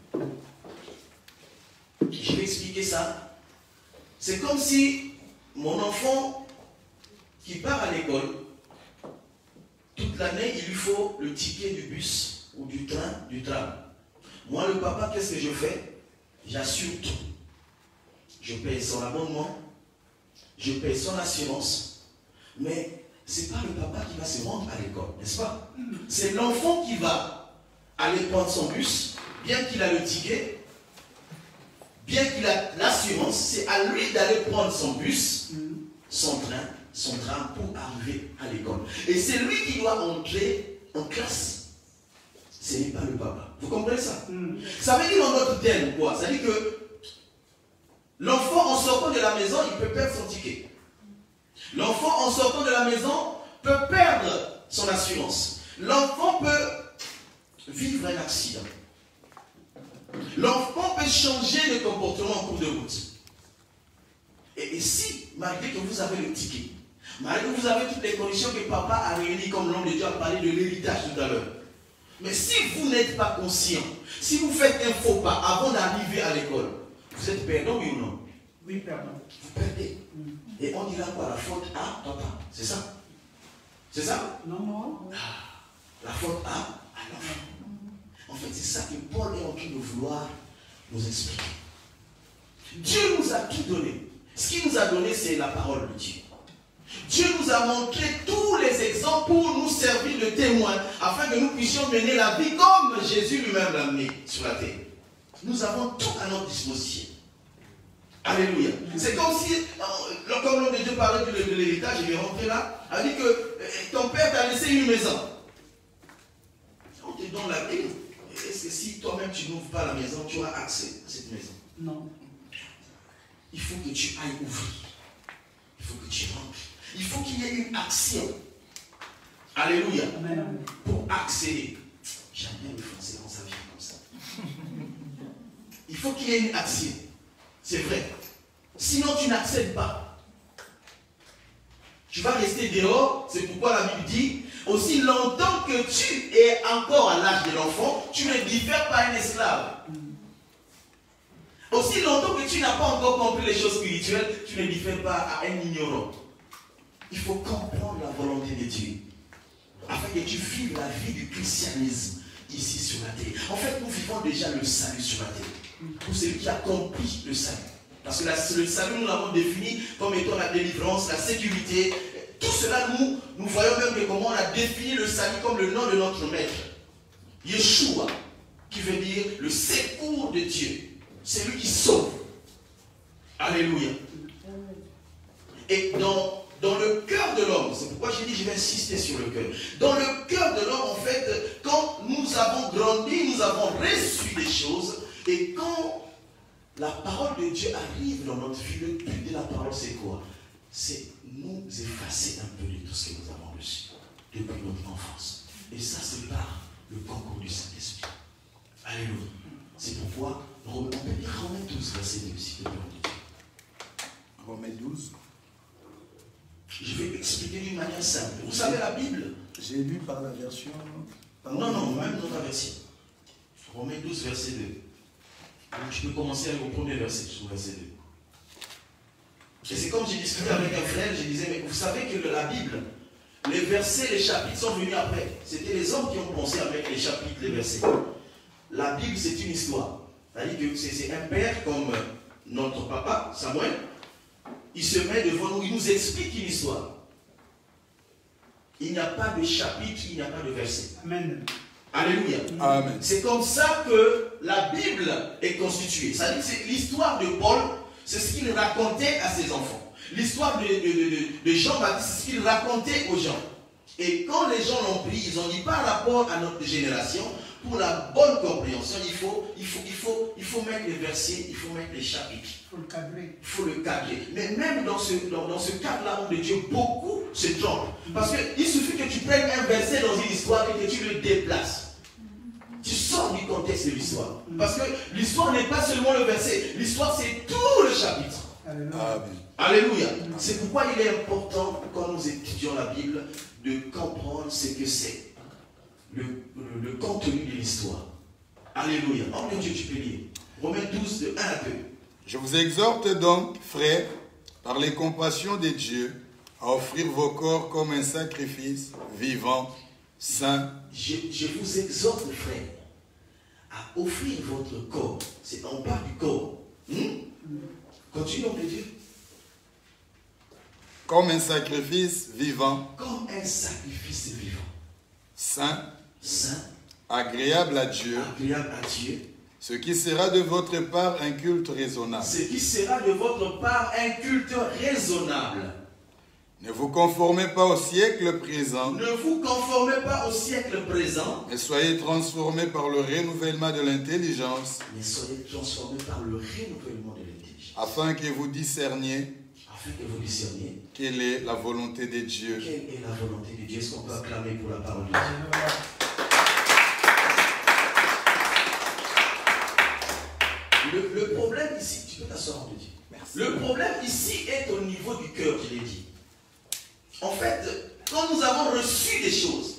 Je vais expliquer ça. C'est comme si mon enfant qui part à l'école, toute l'année, il lui faut le ticket du bus ou du train, du tram. Moi, le papa, qu'est-ce que je fais? J'assure tout. Je paye son abonnement, je paye son assurance, mais ce n'est pas le papa qui va se rendre à l'école, n'est-ce pas? C'est l'enfant qui va aller prendre son bus, bien qu'il a le ticket, bien qu'il a l'assurance, c'est à lui d'aller prendre son bus, son train pour arriver à l'école. Et c'est lui qui doit entrer en classe. Ce n'est pas le papa. Vous comprenez ça? Ça veut dire en d'autres termes quoi? Ça veut dire que l'enfant en sortant de la maison, il peut perdre son ticket. L'enfant en sortant de la maison peut perdre son assurance. L'enfant peut vivre un accident. L'enfant peut changer de comportement en cours de route. Et si, malgré que vous avez le ticket, malgré que vous avez toutes les conditions que papa a réunies, comme l'homme de Dieu a parlé de l'héritage tout à l'heure, mais si vous n'êtes pas conscient, si vous faites un faux pas avant d'arriver à l'école, vous êtes perdant, oui ou non? Oui, pardon. Vous perdez. Et on dira quoi? La faute à papa. C'est ça? C'est ça? Non. La faute à l'enfant. En fait, c'est ça que Paul est en train de vouloir nous expliquer. Dieu nous a tout donné. Ce qu'il nous a donné, c'est la parole de Dieu. Dieu nous a montré tous les exemples pour nous servir de témoins, afin que nous puissions mener la vie comme Jésus lui-même l'a mené sur la terre. Nous avons tout à notre disposition. Alléluia. C'est comme si, comme l'homme de Dieu parlait de l'héritage, je vais rentrer là, a dit que ton père t'a laissé une maison. On te donne la clé. Est-ce que si toi-même tu n'ouvres pas la maison, tu auras accès à cette maison? Non. Il faut que tu ailles ouvrir. Il faut que tu rentres. Il faut qu'il y ait une action. Alléluia. Amen. Pour accéder. J'aime bien le français quand ça vient comme ça. Il faut qu'il y ait une action. C'est vrai. Sinon, tu n'accèdes pas. Tu vas rester dehors. C'est pourquoi la Bible dit, aussi longtemps que tu es encore à l'âge de l'enfant, tu ne diffères pas un esclave. Aussi longtemps que tu n'as pas encore compris les choses spirituelles, tu ne diffères pas à un ignorant. Il faut comprendre la volonté de Dieu, afin que tu vives la vie du christianisme ici sur la terre. En fait, nous vivons déjà le salut sur la terre. Pour celui qui a compris le salut. Parce que le salut, nous l'avons défini comme étant la délivrance, la sécurité. Tout cela, nous voyons même que comment on a défini le salut comme le nom de notre maître. Yeshua, qui veut dire le secours de Dieu. C'est lui qui sauve. Alléluia. Et dans le cœur de l'homme, c'est pourquoi j'ai dit, je vais insister sur le cœur. Dans le cœur de l'homme, en fait, quand nous avons grandi, nous avons reçu des choses, et quand la parole de Dieu arrive dans notre vie, le but de la parole, c'est quoi? C'est nous effacer un peu de tout ce que nous avons reçu depuis notre enfance. Et ça, c'est par le concours du Saint-Esprit. Alléluia. C'est pourquoi on peut lire Romains 12, verset 2, s'il te plaît. Romains 12. Je vais expliquer d'une manière simple. Vous savez la Bible? J'ai lu par la version... Non, même dans la version. Romains 12, verset 2. Donc, je peux commencer avec le premier verset, sur verset 2. Et c'est comme j'ai discuté avec un frère, je disais, mais vous savez que la Bible, les versets, les chapitres sont venus après. C'était les hommes qui ont pensé avec les chapitres, les versets. La Bible, c'est une histoire. C'est-à-dire que c'est un père comme notre papa, Samuel. Il se met devant nous, il nous explique une histoire. Il n'y a pas de chapitre, il n'y a pas de verset. Amen. Alléluia. Amen. C'est comme ça que la Bible est constituée. C'est-à-dire que c'est l'histoire de Paul, c'est ce qu'il racontait à ses enfants. L'histoire de Jean-Baptiste, c'est ce qu'il racontait aux gens. Et quand les gens l'ont pris, ils ont dit par rapport à notre génération, pour la bonne compréhension, il faut mettre les versets, il faut mettre les chapitres. Il faut le cadrer. Il faut le cadrer. Mais même dans ce cadre-là, de Dieu, beaucoup se trompent. Parce qu'il suffit que tu prennes un verset dans une histoire et que tu le déplaces. Tu sors du contexte de l'histoire. Parce que l'histoire n'est pas seulement le verset. L'histoire, c'est tout le chapitre. Amen. Alléluia. C'est pourquoi il est important, quand nous étudions la Bible, de comprendre ce que c'est. Le contenu de l'histoire. Alléluia. En Dieu, tu peux lire. Romains 12, de 1 à 2. Je vous exhorte donc, frères, par les compassions de Dieu, à offrir vos corps comme un sacrifice vivant, saint. Je vous exhorte, frères, à offrir votre corps. On parle du corps. Continue, on peut dire. Comme un sacrifice vivant. Comme un sacrifice vivant. Saint. Saint. Agréable à Dieu. Agréable à Dieu. Ce qui sera de votre part un culte raisonnable. Ce qui sera de votre part un culte raisonnable. Ne vous conformez pas au siècle présent. Ne vous conformez pas au siècle présent. Mais soyez transformés par le renouvellement de l'intelligence. Mais soyez transformés par le renouvellement de l'intelligence. Afin que vous discerniez. Afin que vous discerniez. Quelle est la volonté de Dieu. Quelle est la volonté de Dieu? Est-ce qu'on peut acclamer pour la parole de Dieu? Le problème ici, tu peux t'asseoir, on te dit. Merci. Le problème ici est au niveau du cœur, je l'ai dit. En fait, quand nous avons reçu des choses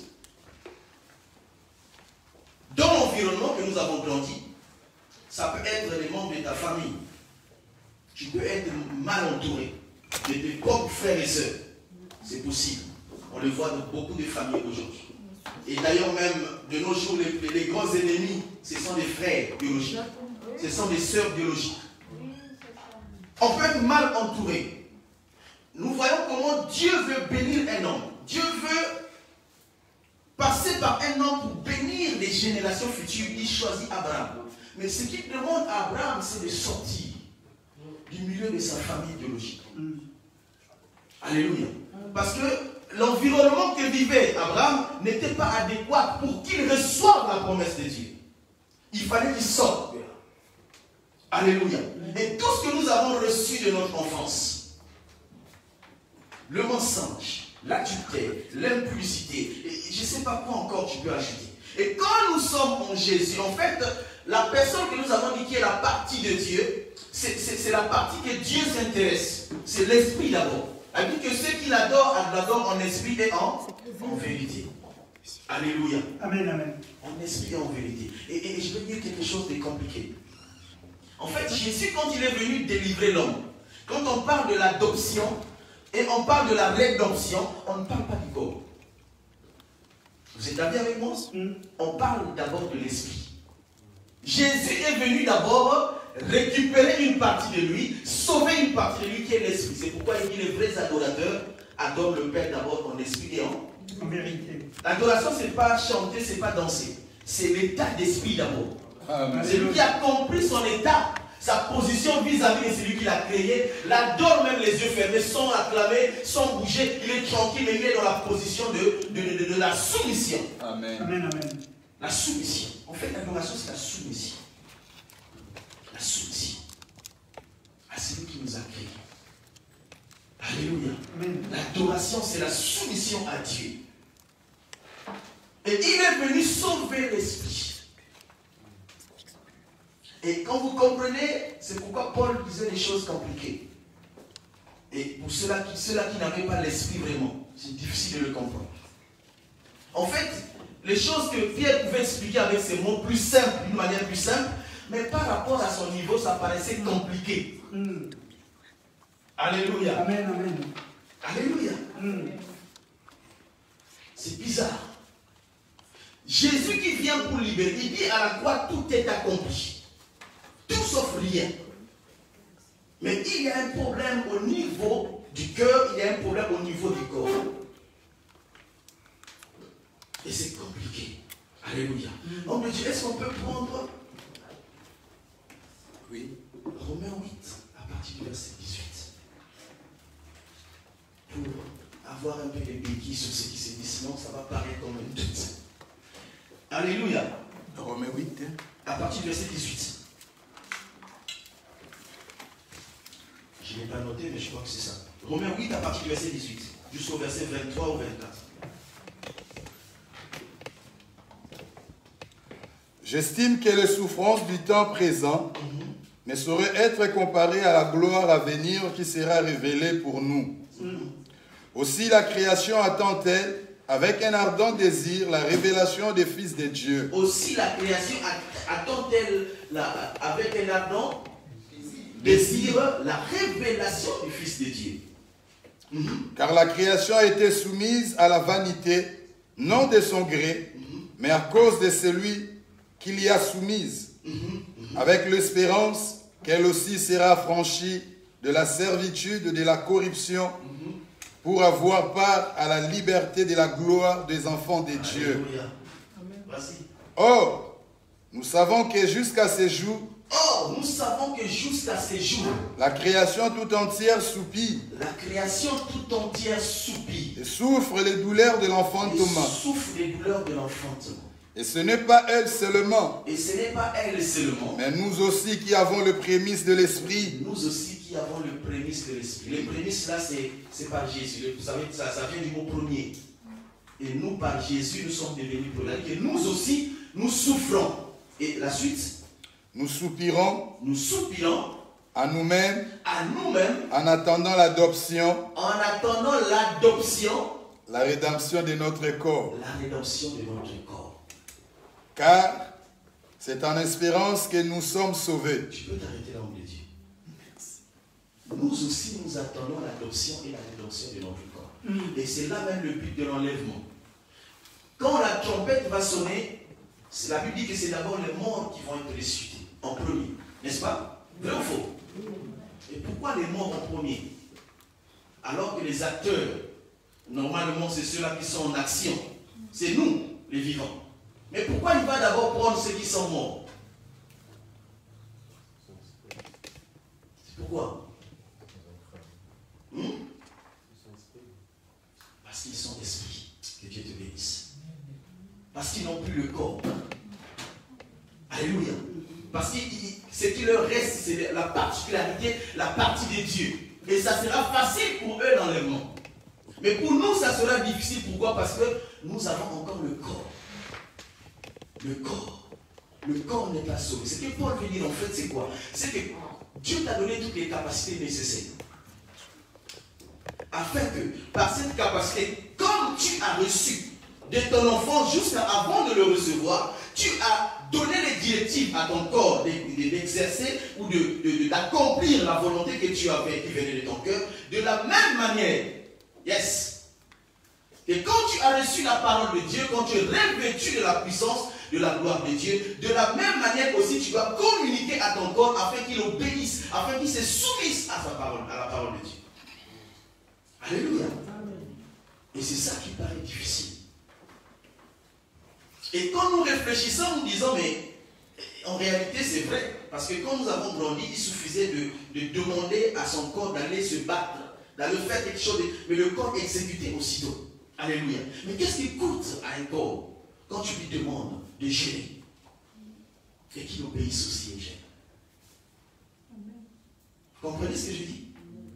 dans l'environnement que nous avons grandi, ça peut être les membres de ta famille. Tu peux être mal entouré de tes propres frères et sœurs. C'est possible. On le voit dans beaucoup de familles aujourd'hui. Et d'ailleurs même, de nos jours, les grands ennemis, ce sont des frères biologiques. Ce sont des sœurs biologiques. On peut être mal entouré. Nous voyons comment Dieu veut bénir un homme. Dieu veut passer par un homme pour bénir les générations futures. Il choisit Abraham. Mais ce qu'il demande à Abraham, c'est de sortir du milieu de sa famille biologique. Alléluia. Parce que l'environnement que vivait Abraham n'était pas adéquat pour qu'il reçoive la promesse de Dieu. Il fallait qu'il sorte de là. Alléluia. Et tout ce que nous avons reçu de notre enfance, le mensonge, l'adultère, l'impudicité, et je ne sais pas quoi encore tu peux ajouter. Et quand nous sommes en Jésus, en fait, la personne que nous avons dit qui est la partie de Dieu, c'est la partie que Dieu s'intéresse. C'est l'esprit d'abord. Elle dit que ceux qui l'adorent, l'adorent en esprit et en vérité. Alléluia. Amen, amen. En esprit et en vérité. Et je vais dire quelque chose de compliqué. En fait, Jésus, quand il est venu délivrer l'homme, quand on parle de l'adoption et on parle de la rédemption, on ne parle pas du corps. Vous êtes d'accord avec moi? On parle d'abord de l'esprit. Jésus est venu d'abord récupérer une partie de lui, sauver une partie de lui qui est l'esprit. C'est pourquoi il dit les vrais adorateurs adorent le Père d'abord en esprit et en vérité. L'adoration, ce n'est pas chanter, ce n'est pas danser. C'est l'état d'esprit d'abord. C'est lui qui a compris son état, sa position vis-à-vis de celui qui l'a créé, l'adore même les yeux fermés, sans acclamer, sans bouger. Il est tranquille, mais il est dans la position de la soumission. Amen. Amen, amen. La soumission. En fait, l'adoration, c'est la soumission. La soumission à celui qui nous a créés. Alléluia. L'adoration, c'est la soumission à Dieu. Et il est venu sauver l'esprit. Et quand vous comprenez, c'est pourquoi Paul disait des choses compliquées. Et pour ceux-là qui n'avaient pas l'esprit vraiment, c'est difficile de le comprendre. En fait, les choses que Pierre pouvait expliquer avec ses mots plus simples, d'une manière plus simple, mais par rapport à son niveau, ça paraissait compliqué. Alléluia. Amen, amen. Alléluia. C'est bizarre. Jésus qui vient pour libérer, il dit à la croix, tout est accompli. Tout sauf rien. Mais il y a un problème au niveau du cœur, il y a un problème au niveau du corps. Et c'est compliqué. Alléluia. On me dit, est-ce qu'on peut prendre Romains 8 à partir du verset 18 pour avoir un peu de béquilles sur ce qui s'est dit, sinon ça va paraître comme une toute. Alléluia. Romains 8. À partir du verset 18. Je ne l'ai pas noté, mais je crois que c'est ça. Romains 8 à partir du verset 18, jusqu'au verset 23 ou 24. J'estime que les souffrances du temps présent ne sauraient être comparées à la gloire à venir qui sera révélée pour nous. Aussi la création attend-elle avec un ardent désir la révélation des fils de Dieu. Aussi la création attend-elle avec un ardent désir la révélation du Fils de Dieu. Car la création a été soumise à la vanité, non de son gré, mais à cause de celui qui l'y a soumise, avec l'espérance qu'elle aussi sera affranchie de la servitude de la corruption, pour avoir part à la liberté de la gloire des enfants de Dieu. Or, nous savons que jusqu'à ce jour, la création tout entière soupire. Et souffre les douleurs de l'enfantement. Et ce n'est pas elle seulement. Mais nous aussi qui avons le prémisse de l'esprit. Les prémices là, c'est par Jésus. Vous savez, ça vient du mot premier. Et nous, par Jésus, nous sommes devenus premiers. Et nous aussi, nous souffrons. Et la suite, nous soupirons à nous-mêmes, en attendant l'adoption, la rédemption de notre corps. Car c'est en espérance que nous sommes sauvés. Tu peux t'arrêter là, homme de Dieu. Nous aussi, nous attendons l'adoption et la rédemption de notre corps. Et c'est là même le but de l'enlèvement. Quand la trompette va sonner, la Bible dit que c'est d'abord les morts qui vont être ressuscités en premier. N'est-ce pas? Vrai ou faux? Et pourquoi les morts en premier? Alors que les acteurs, normalement, c'est ceux-là qui sont en action. C'est nous, les vivants. Mais pourquoi il va d'abord prendre ceux qui sont morts? C'est pourquoi? Parce qu'ils sont d'esprit. Que Dieu te bénisse. Parce qu'ils n'ont plus le corps. Alléluia. Parce que ce qui leur reste, c'est la particularité, la partie de Dieu. Et ça sera facile pour eux l'enlèvement. Mais pour nous, ça sera difficile. Pourquoi? Parce que nous avons encore le corps. Le corps. Le corps n'est pas sauvé. Ce que Paul veut dire en fait, c'est quoi? C'est que Dieu t'a donné toutes les capacités nécessaires. Afin que, par cette capacité, comme tu as reçu de ton enfant juste avant de le recevoir, tu as donné les directives à ton corps d'exercer ou d'accomplir la volonté que tu avais qui venait de ton cœur, de la même manière. Yes. Et quand tu as reçu la parole de Dieu, quand tu es revêtu de la puissance, de la gloire de Dieu, de la même manière aussi tu dois communiquer à ton corps afin qu'il obéisse, afin qu'il se soumise à sa parole, à la parole de Dieu. Alléluia. Et c'est ça qui paraît difficile. Et quand nous réfléchissons, nous disons, mais en réalité c'est vrai, parce que quand nous avons grandi, il suffisait de demander à son corps d'aller se battre, d'aller faire quelque chose, mais le corps exécutait aussitôt. Alléluia. Mais qu'est-ce qui coûte à un corps quand tu lui demandes de gêner et qu'il obéisse aussi et gêne? Vous comprenez ce que je dis?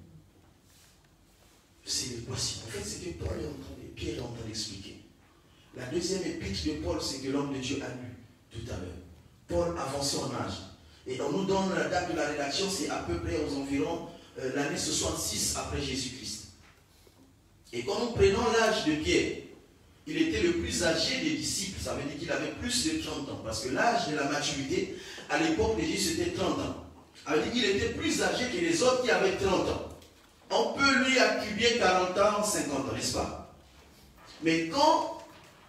C'est le possible. En fait, c'est que Pierre est en train d'expliquer. La deuxième épître de Paul, c'est que l'homme de Dieu a lu tout à l'heure. Paul avançait en âge. Et on nous donne la date de la rédaction, c'est à peu près aux environs l'année 66 après Jésus-Christ. Et quand nous prenons l'âge de Pierre, il était le plus âgé des disciples. Ça veut dire qu'il avait plus de 30 ans. Parce que l'âge de la maturité, à l'époque de Jésus, c'était 30 ans. Ça veut dire qu'il était plus âgé que les autres qui avaient 30 ans. On peut lui attribuer 40 ans, 50 ans, n'est-ce pas? Mais quand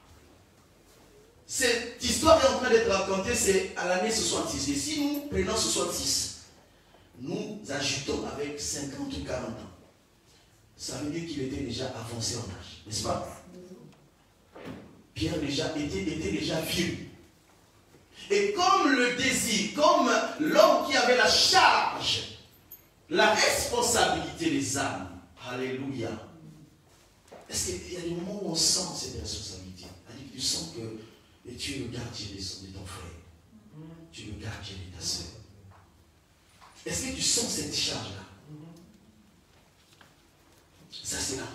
cette histoire est en train d'être racontée, c'est à l'année 66. Et si nous prenons 66, nous ajoutons avec 50 ou 40 ans. Ça veut dire qu'il était déjà avancé en âge, n'est-ce pas? Pierre était déjà vieux. Et comme le désir, comme l'homme qui avait la charge, la responsabilité des âmes, alléluia. Est-ce qu'il y a des moments où on sent cette responsabilité? C'est-à-dire que tu sens que tu es le gardien de ton frère. Tu es le gardien de ta soeur. Est-ce que tu sens cette charge-là? Ça, c'est la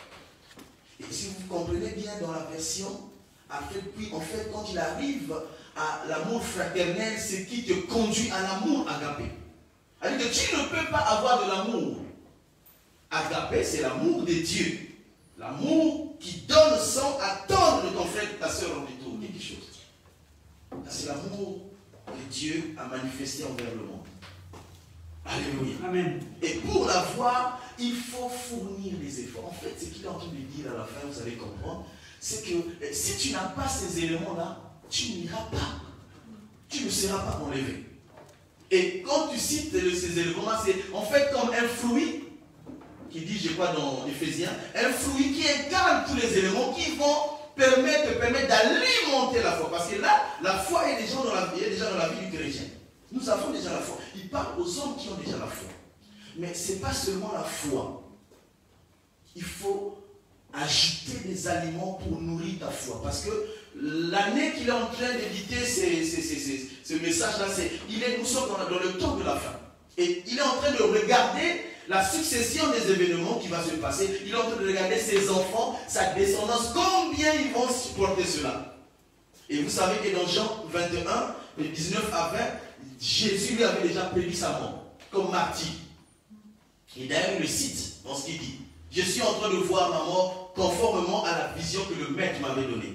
preuve. Et si vous comprenez bien dans la version, après, puis en fait, quand il arrive à l'amour fraternel, ce qui te conduit à l'amour agapé. C'est-à-dire que tu ne peux pas avoir de l'amour agapé, c'est l'amour de Dieu. L'amour qui donne sans attendre de ton frère et ta soeur en retour quelque chose. C'est l'amour que Dieu a manifesté envers le monde. Alléluia. Amen. Et pour l'avoir, il faut fournir les efforts. En fait, ce qu'il est en train de dire à la fin, vous allez comprendre, c'est que si tu n'as pas ces éléments-là, tu n'iras pas. Tu ne seras pas enlevé. Et quand tu cites ces éléments-là, c'est en fait comme un fruit, qui dit, je crois dans Éphésiens, un fruit qui incarne tous les éléments qui vont permettre d'alimenter la foi. Parce que là, la foi est déjà dans la vie du chrétien. Nous avons déjà la foi. Il parle aux hommes qui ont déjà la foi. Mais ce n'est pas seulement la foi. Il faut ajouter des aliments pour nourrir ta foi. Parce que l'année qu'il est en train d'éditer ce message-là, nous sommes dans le temps de la fin. Et il est en train de regarder la succession des événements qui va se passer. Il est en train de regarder ses enfants, sa descendance, combien ils vont supporter cela. Et vous savez que dans Jean 21, de 19 à 20, Jésus lui avait déjà prédit sa mort, comme martyr. Et d'ailleurs, il le cite dans ce qu'il dit. Je suis en train de voir ma mort conformément à la vision que le maître m'avait donnée.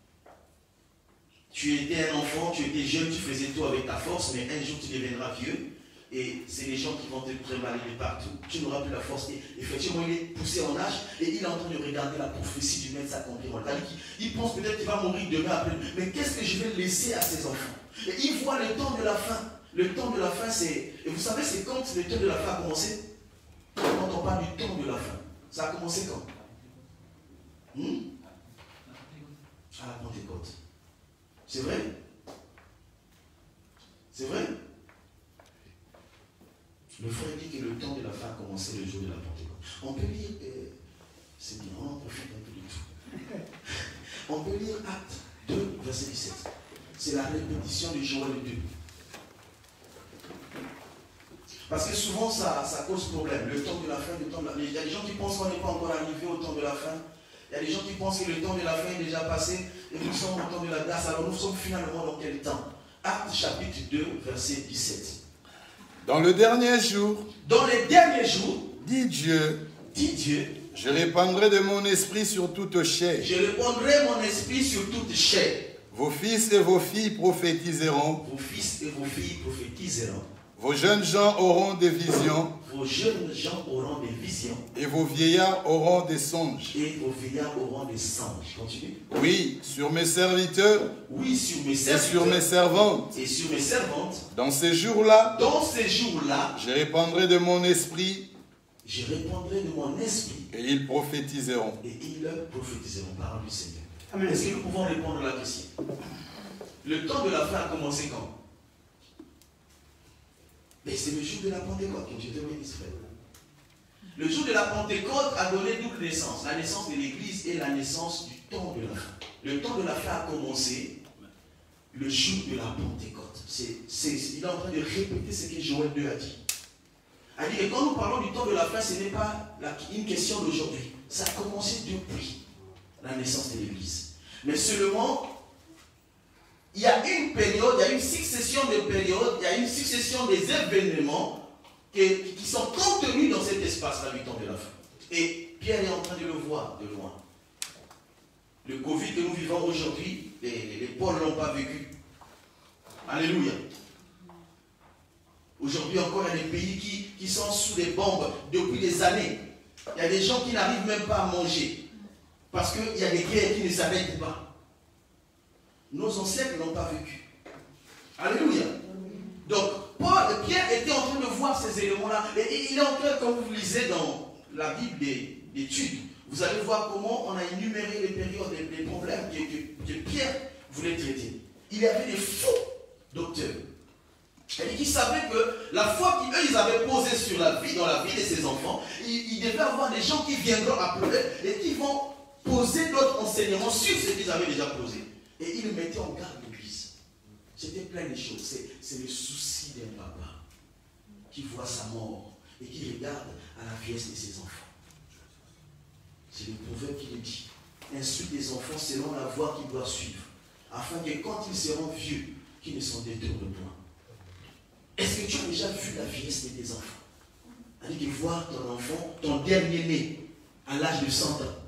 Tu étais un enfant, tu étais jeune, tu faisais tout avec ta force, mais un jour tu deviendras vieux. Et c'est les gens qui vont te prévalider de partout. Tu n'auras plus la force. Et effectivement, il est poussé en âge et il est en train de regarder la prophétie du maître s'accomplir. Il pense peut-être qu'il va mourir demain après. Mais qu'est-ce que je vais laisser à ses enfants? Et il voit le temps de la fin. Le temps de la fin, c'est... Et vous savez, c'est quand le temps de la fin a commencé? Quand on parle du temps de la fin. Ça a commencé quand? À la Pentecôte. C'est vrai? C'est vrai? Le frère dit que le temps de la fin a commencé le jour de la Pentecôte. On peut lire, c'est bien, on en profite un peu du tout. On peut lire Actes 2, verset 17. C'est la répétition de Joël 2. Parce que souvent ça cause problème. Le temps de la fin, le temps de la fin. Il y a des gens qui pensent qu'on n'est pas encore arrivé au temps de la fin. Il y a des gens qui pensent que le temps de la fin est déjà passé et nous sommes au temps de la grâce. Alors nous sommes finalement dans quel temps? Actes chapitre 2, verset 17. Dans le dernier jour, dit Dieu, je répandrai de mon esprit sur toute chair. Je répandrai mon esprit sur toute chair. Vos fils et vos filles prophétiseront. Vos fils et vos filles prophétiseront. Vos jeunes gens auront des visions. Vos jeunes gens auront des visions. Et vos vieillards auront des songes. Et vos vieillards auront des songes. Continue. Oui, sur mes serviteurs. Oui, sur mes serviteurs. Et sur mes servantes. Et sur mes servantes. Dans ces jours-là. Dans ces jours-là. Je répandrai de mon esprit. Je répandrai de mon esprit. Et ils prophétiseront. Et ils prophétiseront. Parole du Seigneur. Amen. Est-ce que nous pouvons répondre à la question? Le temps de la fin a commencé quand? Mais c'est le jour de la Pentecôte que Dieu te bénisse, frère. Le jour de la Pentecôte a donné double naissance. La naissance de l'Église et la naissance du temps de la fin. Le temps de la fin a commencé le jour de la Pentecôte. Il est en train de répéter ce que Joël 2 a dit. A dit que quand nous parlons du temps de la fin, ce n'est pas une question d'aujourd'hui. Ça a commencé depuis la naissance de l'Église. Mais seulement, il y a une période, il y a une succession de périodes, il y a une succession des événements qui sont contenus dans cet espace-là du temps de la fin. Et Pierre est en train de le voir de loin. Le Covid que nous vivons aujourd'hui, les pauvres ne l'ont pas vécu. Alléluia. Aujourd'hui encore, il y a des pays qui sont sous des bombes depuis des années. Il y a des gens qui n'arrivent même pas à manger. Parce qu'il y a des guerres qui ne s'arrêtent pas. Nos ancêtres n'ont pas vécu. Alléluia. Donc, Pierre était en train de voir ces éléments-là. Et il est en train, comme vous lisez dans la Bible d'études, vous allez voir comment on a énuméré les périodes, les problèmes que Pierre voulait traiter. Il y avait des faux docteurs. Et qui savaient que la foi qu'eux avaient posée dans la vie de ses enfants, il devait avoir des gens qui viendront après et qui vont poser d'autres enseignements sur ce qu'ils avaient déjà posé. Et il mettait en garde l'Église. C'était plein de choses. C'est le souci d'un papa qui voit sa mort et qui regarde à la vieillesse de ses enfants. C'est le proverbe qui le dit. Instruis tes enfants selon la voie qu'ils doivent suivre. afin que quand ils seront vieux, qu'ils ne s'en détournent point. Est-ce que tu as déjà vu la vieillesse de tes enfants? C'est-à-dire que voir ton enfant, ton dernier-né, à l'âge de 100 ans,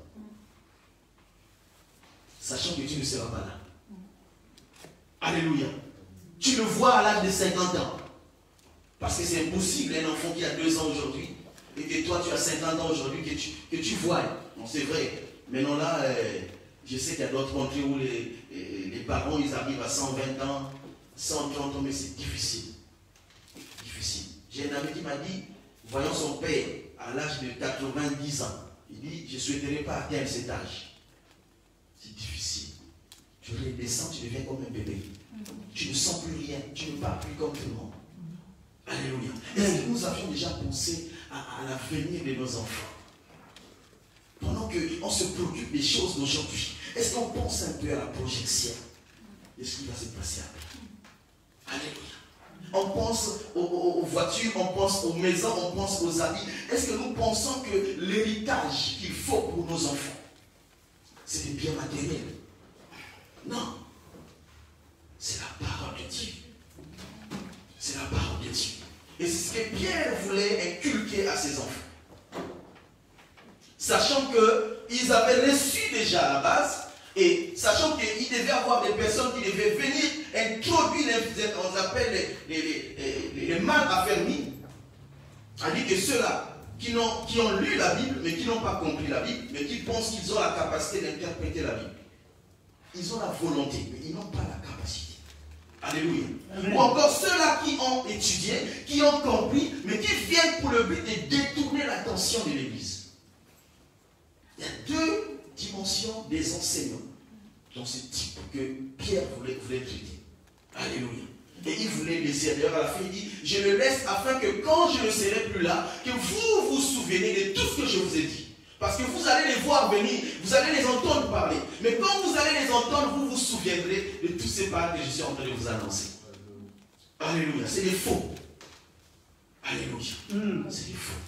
sachant que tu ne seras pas là. Alléluia. Tu le vois à l'âge de 50 ans. Parce que c'est impossible, un enfant qui a 2 ans aujourd'hui, et que toi tu as 50 ans aujourd'hui, que tu vois. Non, c'est vrai. Maintenant là, je sais qu'il y a d'autres contrées où les parents, ils arrivent à 120 ans, 130 ans, mais c'est difficile. Difficile. J'ai un ami qui m'a dit, voyant son père à l'âge de 90 ans, il dit, je ne souhaiterais pas atteindre cet âge. C'est difficile. Tu redescends, tu deviens comme un bébé. Tu ne sens plus rien, tu ne parles plus comme tout le monde. Alléluia. Est-ce que nous avions déjà pensé à l'avenir de nos enfants? Pendant qu'on se préoccupe des choses d'aujourd'hui, est-ce qu'on pense un peu à la projection de ce qui va se passer après? Alléluia. On pense aux voitures, on pense aux maisons, on pense aux habits. Est-ce que nous pensons que l'héritage qu'il faut pour nos enfants, c'est des biens matériels? Non. C'est la parole de Dieu. C'est la parole de Dieu. Et c'est ce que Pierre voulait inculquer à ses enfants. Sachant qu'ils avaient reçu déjà à la base, et sachant qu'il devait y avoir des personnes qui devaient venir introduire, on appelle les mal affermis, c'est-à-dire que ceux-là qui ont lu la Bible, mais qui n'ont pas compris la Bible, mais qui pensent qu'ils ont la capacité d'interpréter la Bible. Ils ont la volonté, mais ils n'ont pas la capacité. Alléluia. Amen. Ou encore ceux-là qui ont étudié, qui ont compris, mais qui viennent pour le but de détourner l'attention de l'Église. Il y a 2 dimensions des enseignants dans ce type que Pierre voulait traiter. Alléluia. Et il voulait laisser. D'ailleurs, à la fin, il dit, je le laisse afin que quand je ne serai plus là, que vous vous souveniez de tout ce que je vous ai dit. Parce que vous allez les voir venir, vous allez les entendre parler. Mais quand vous allez les entendre, vous vous souviendrez de tous ces paroles que je suis en train de vous annoncer. Alléluia. C'est des faux. Alléluia. C'est des faux.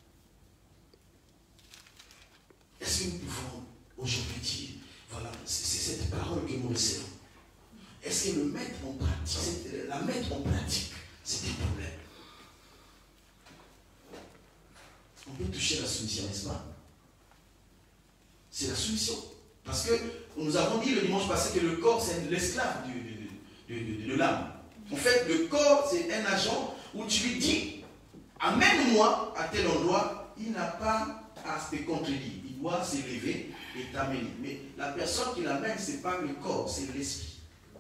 Est-ce que nous pouvons aujourd'hui dire, voilà, c'est cette parole que nous recevons. Est-ce que la mettre en pratique, c'est un problème? On peut toucher la soumission, n'est-ce pas? C'est la soumission. Parce que nous avons dit le dimanche passé que le corps, c'est l'esclave de l'âme. En fait, le corps, c'est un agent où tu lui dis, amène-moi à tel endroit, il n'a pas à se contredire. Il doit s'élever et t'amener. Mais la personne qui l'amène, ce n'est pas le corps, c'est l'esprit.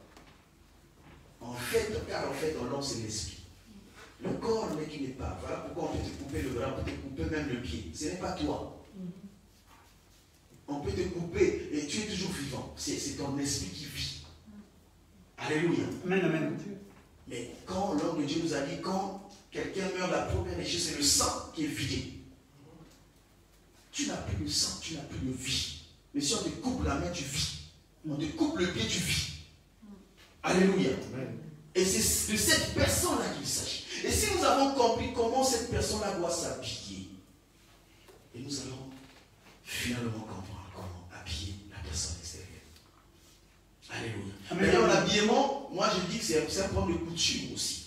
En fait, en l'homme, c'est l'esprit. Le corps n'est qui n'est pas. Voilà pourquoi on peut te couper le bras, on peut te couper même le pied. Ce n'est pas toi. On peut te couper et tu es toujours vivant. C'est ton esprit qui vit. Alléluia. Amen, amen. Mais quand l'homme de Dieu nous a dit, quand quelqu'un meurt, la première des choses, c'est le sang qui est vidé. Tu n'as plus de sang, tu n'as plus de vie. Mais si on te coupe la main, tu vis. On te coupe le pied, tu vis. Alléluia. Amen. Et c'est de cette personne-là qu'il s'agit. Et si nous avons compris comment cette personne-là doit s'habiller, et nous allons finalement comprendre comment habiller la personne extérieure. Alléluia. D'ailleurs, l'habillement, moi je dis que c'est un problème de coutume aussi.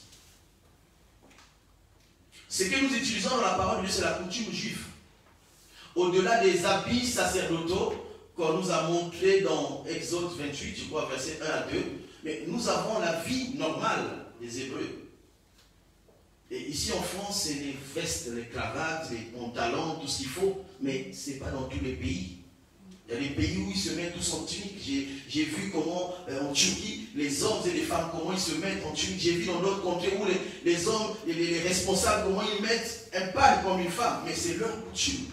Ce que nous utilisons dans la parole de Dieu, c'est la coutume juive. Au-delà des habits sacerdotaux qu'on nous a montré dans Exode 28, je crois, verset 1 à 2, mais nous avons la vie normale des Hébreux. Et ici en France, c'est les vestes, les cravates, les pantalons, tout ce qu'il faut, mais ce n'est pas dans tous les pays. Il y a des pays où ils se mettent tous en tunique. J'ai vu comment en Turquie, les hommes et les femmes, comment ils se mettent en tunique. J'ai vu dans d'autres contrées où les hommes, les responsables, comment ils mettent un pâle comme une femme. Mais c'est leur coutume.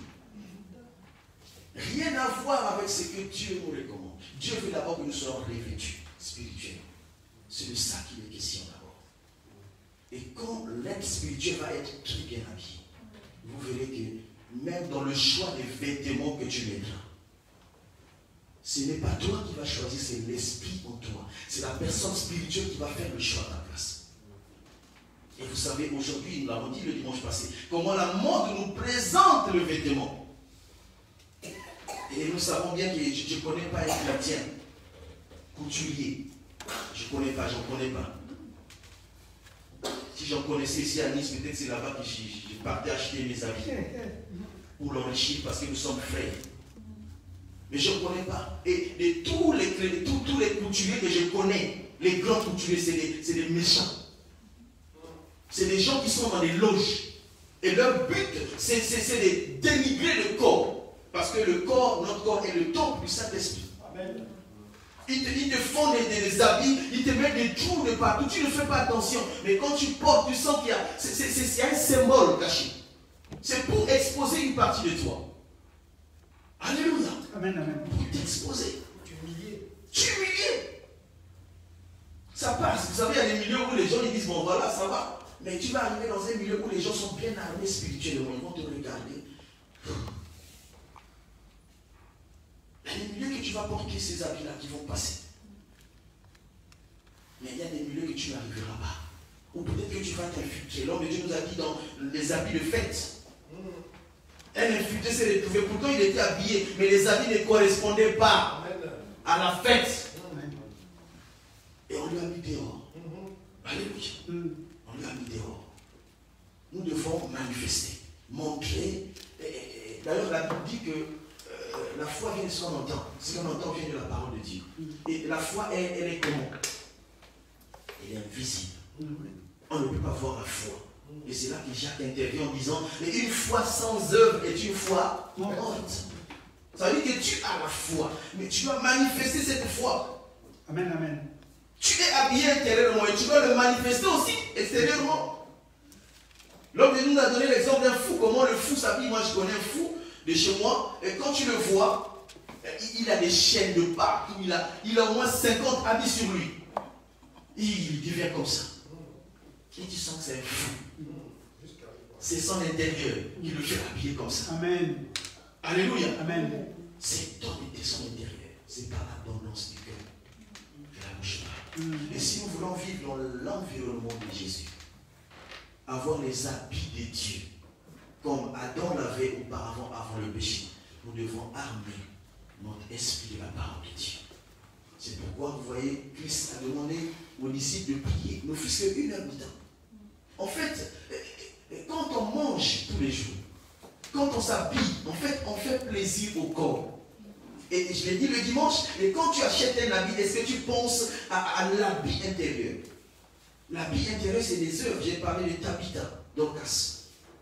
Rien à voir avec ce que Dieu nous recommande. Dieu veut d'abord que nous soyons revêtus spirituellement. C'est de ça qu'il est question d'abord. Et quand l'être spirituel va être très bien habillé, vous verrez que même dans le choix des vêtements que tu mettras, ce n'est pas toi qui vas choisir, c'est l'esprit en toi. C'est la personne spirituelle qui va faire le choix à ta place. Et vous savez, aujourd'hui, nous l'avons dit le dimanche passé, comment la mode nous présente le vêtement. Et nous savons bien que je ne connais pas un chrétien couturier. Je ne connais pas, j'en connais pas. Si j'en connaissais ici à Nice, peut-être c'est là-bas que je partais acheter mes habits pour l'enrichir parce que nous sommes frères. Mais je ne connais pas. Et de tous les couturiers que je connais, les grands couturiers, c'est des méchants. C'est des gens qui sont dans des loges. Et leur but, c'est de dénigrer le corps. Parce que le corps, notre corps est le temple du Saint-Esprit. Amen. Ils te font des habits, ils te mettent des trous de partout. Tu ne fais pas attention. Mais quand tu portes, tu sens qu'il y a un symbole caché. C'est pour exposer une partie de toi. Alléluia. Amen, amen. Pour t'exposer. Tu humilies. Ça passe. Vous savez, il y a des milieux où les gens ils disent, bon voilà, ça va. Mais tu vas arriver dans un milieu où les gens sont bien armés spirituellement. Ils vont te regarder. Il y a des milieux que tu vas porter ces habits-là qui vont passer. Mais il y a des milieux que tu n'arriveras pas. Ou peut-être que tu vas t'infiltrer. L'homme de Dieu nous a dit dans les habits de fête. Un infiltré s'est retrouvé. Pourtant il était habillé, mais les habits ne correspondaient pas à la fête. Et on lui a mis dehors. Alléluia. On lui a mis dehors. Nous devons manifester, montrer. D'ailleurs, la Bible dit que la foi vient de ce qu'on entend. Ce qu'on entend vient de la parole de Dieu. Et la foi, elle est comment? Elle est invisible. On ne peut pas voir la foi. Et c'est là que Jacques intervient en disant, mais une foi sans œuvre est une foi morte. Ça veut dire que tu as la foi, mais tu dois manifester cette foi. Amen, amen. Tu es habillé intérieurement et tu dois le manifester aussi extérieurement. L'homme de nous a donné l'exemple d'un fou. Comment le fou s'habille? Moi je connais un fou de chez moi. Et quand tu le vois, il a des chaînes de partout. Il a au moins 50 habits sur lui. Il devient comme ça. Et tu sens que c'est un fou. C'est son intérieur qui le fait habiller comme ça. Amen. Alléluia. Amen. C'est son intérieur. C'est par l'abondance du cœur que la bouche parle. Et si nous voulons vivre dans l'environnement de Jésus, avoir les habits de Dieu, comme Adam l'avait auparavant avant le péché, nous devons armer notre esprit de la parole de Dieu. C'est pourquoi vous voyez, Christ a demandé aux disciples de prier, ne fût-ce qu'une heure du temps. En fait, quand on mange tous les jours, quand on s'habille, en fait, on fait plaisir au corps. Et je l'ai dit le dimanche, et quand tu achètes un habit, est-ce que tu penses à l'habit intérieur? L'habit intérieur, c'est des œuvres. J'ai parlé de Tabitha, Dorcas.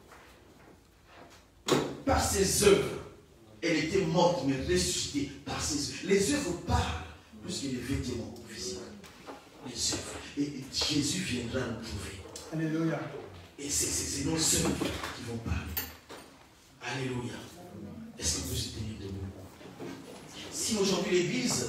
Par ses œuvres, elle était morte, mais ressuscitée par ses œuvres. Les œuvres parlent plus que les vêtements physiques. Les œuvres. Et Jésus viendra nous trouver. Alléluia. Et c'est nos œuvres qui vont parler. Alléluia. Est-ce que vous êtes tenir debout? Si aujourd'hui l'Église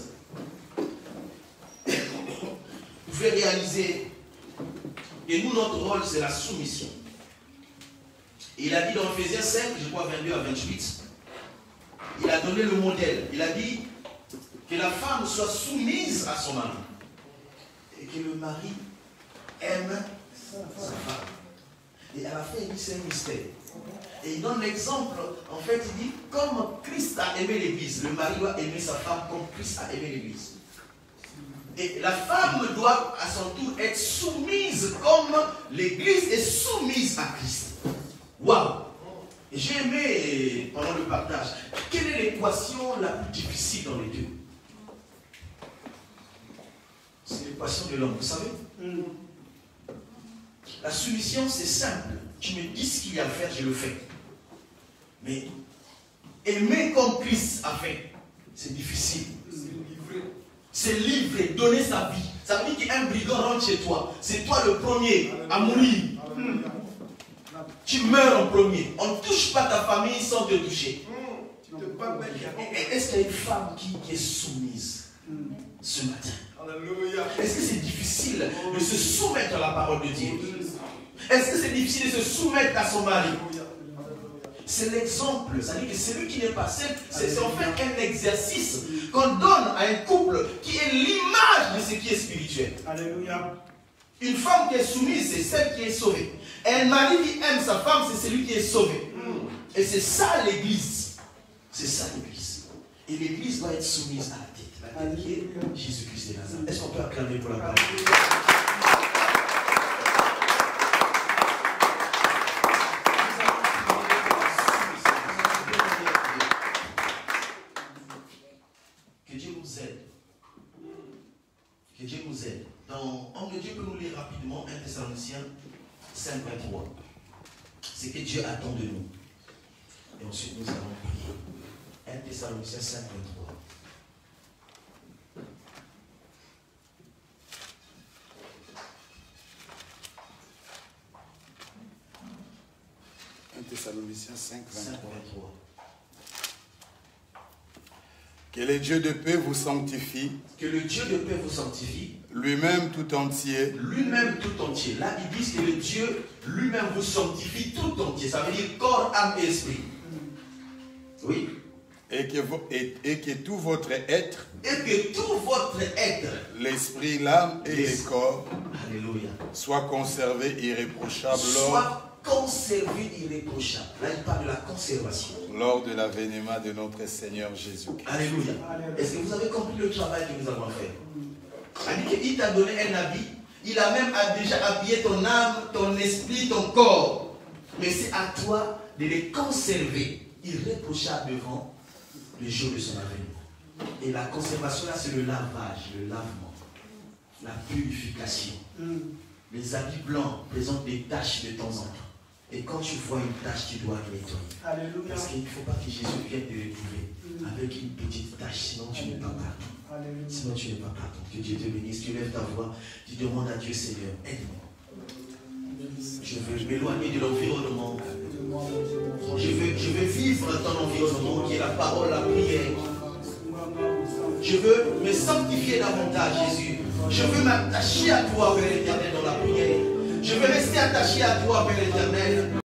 pouvait réaliser, et nous notre rôle c'est la soumission. Et il a dit dans Ephésiens 5, je crois 22 à 28, il a donné le modèle. Il a dit que la femme soit soumise à son mari. Et que le mari aime sa femme. Et à la fin, il dit c'est un mystère. Et il donne l'exemple, en fait, il dit comme Christ a aimé l'Église, le mari doit aimer sa femme comme Christ a aimé l'Église. Et la femme doit à son tour être soumise comme l'Église est soumise à Christ. Waouh! Et j'ai aimé pendant le partage, quelle est l'équation la plus difficile dans les deux? C'est l'équation de l'homme, vous savez? La soumission, c'est simple. Tu me dis ce qu'il y a à faire, je le fais. Mais aimer comme Christ a fait, c'est difficile. C'est livrer, donner sa vie. Ça veut dire qu'un brigand rentre chez toi. C'est toi le premier à mourir. Tu meurs en premier. On ne touche pas ta famille sans te toucher. Est-ce qu'il y a une femme qui est soumise ce matin? Est-ce que c'est difficile de se soumettre à la parole de Dieu? Est-ce que c'est difficile de se soumettre à son mari? C'est l'exemple. C'est-à-dire que celui qui n'est pas seul, c'est en fait un exercice qu'on donne à un couple qui est l'image de ce qui est spirituel. Alléluia. Une femme qui est soumise, c'est celle qui est sauvée. Un mari qui aime sa femme, c'est celui qui est sauvé. Et c'est ça l'Église. C'est ça l'Église. Et l'église doit être soumise à la tête qui est Jésus-Christ de Nazareth. Est-ce qu'on peut acclamer pour la parole? Que Dieu nous aide. Que Dieu nous aide. Dans Homme de Dieu peut nous lire rapidement 1 Thessaloniciens 5, 23. C'est que Dieu attend de nous. Et ensuite nous allons prier. 1 Thessaloniciens 5, 23. Thessaloniciens 5, 23. 23. Que le Dieu de paix vous sanctifie. Que le Dieu de paix vous sanctifie. Lui-même tout entier. Lui-même tout entier. Là, ils disent que le Dieu lui-même vous sanctifie tout entier. Ça veut dire corps, âme et esprit. Oui. Et que tout votre être. Et que tout votre être. L'esprit, l'âme et le corps. Alléluia. Soit conservé irréprochable. Soit conservé irréprochable. Là, il parle de la conservation. Lors de l'avènement de notre Seigneur Jésus-Christ. Alléluia. Est-ce que vous avez compris le travail que nous avons fait? Il t'a donné un habit. Il a même déjà habillé ton âme, ton esprit, ton corps. Mais c'est à toi de les conserver irréprochables devant le jour de son avènement. Et la conservation là, c'est le lavage, le lavement, la purification. Les habits blancs présentent des taches de temps en temps. Et quand tu vois une tache, tu dois nettoyer. Alléluia. Parce qu'il ne faut pas que Jésus vienne te retrouver avec une petite tache, sinon tu n'es pas partout. Sinon tu n'es pas partout. Que Dieu te bénisse, tu lèves ta voix, tu demandes à Dieu, Seigneur, aide-moi. Je veux m'éloigner de l'environnement. Je veux vivre ton environnement qui est la parole, la prière. Je veux me sanctifier davantage, Jésus. Je veux m'attacher à toi, Père éternel, dans la prière. Je veux rester attaché à toi, Père éternel.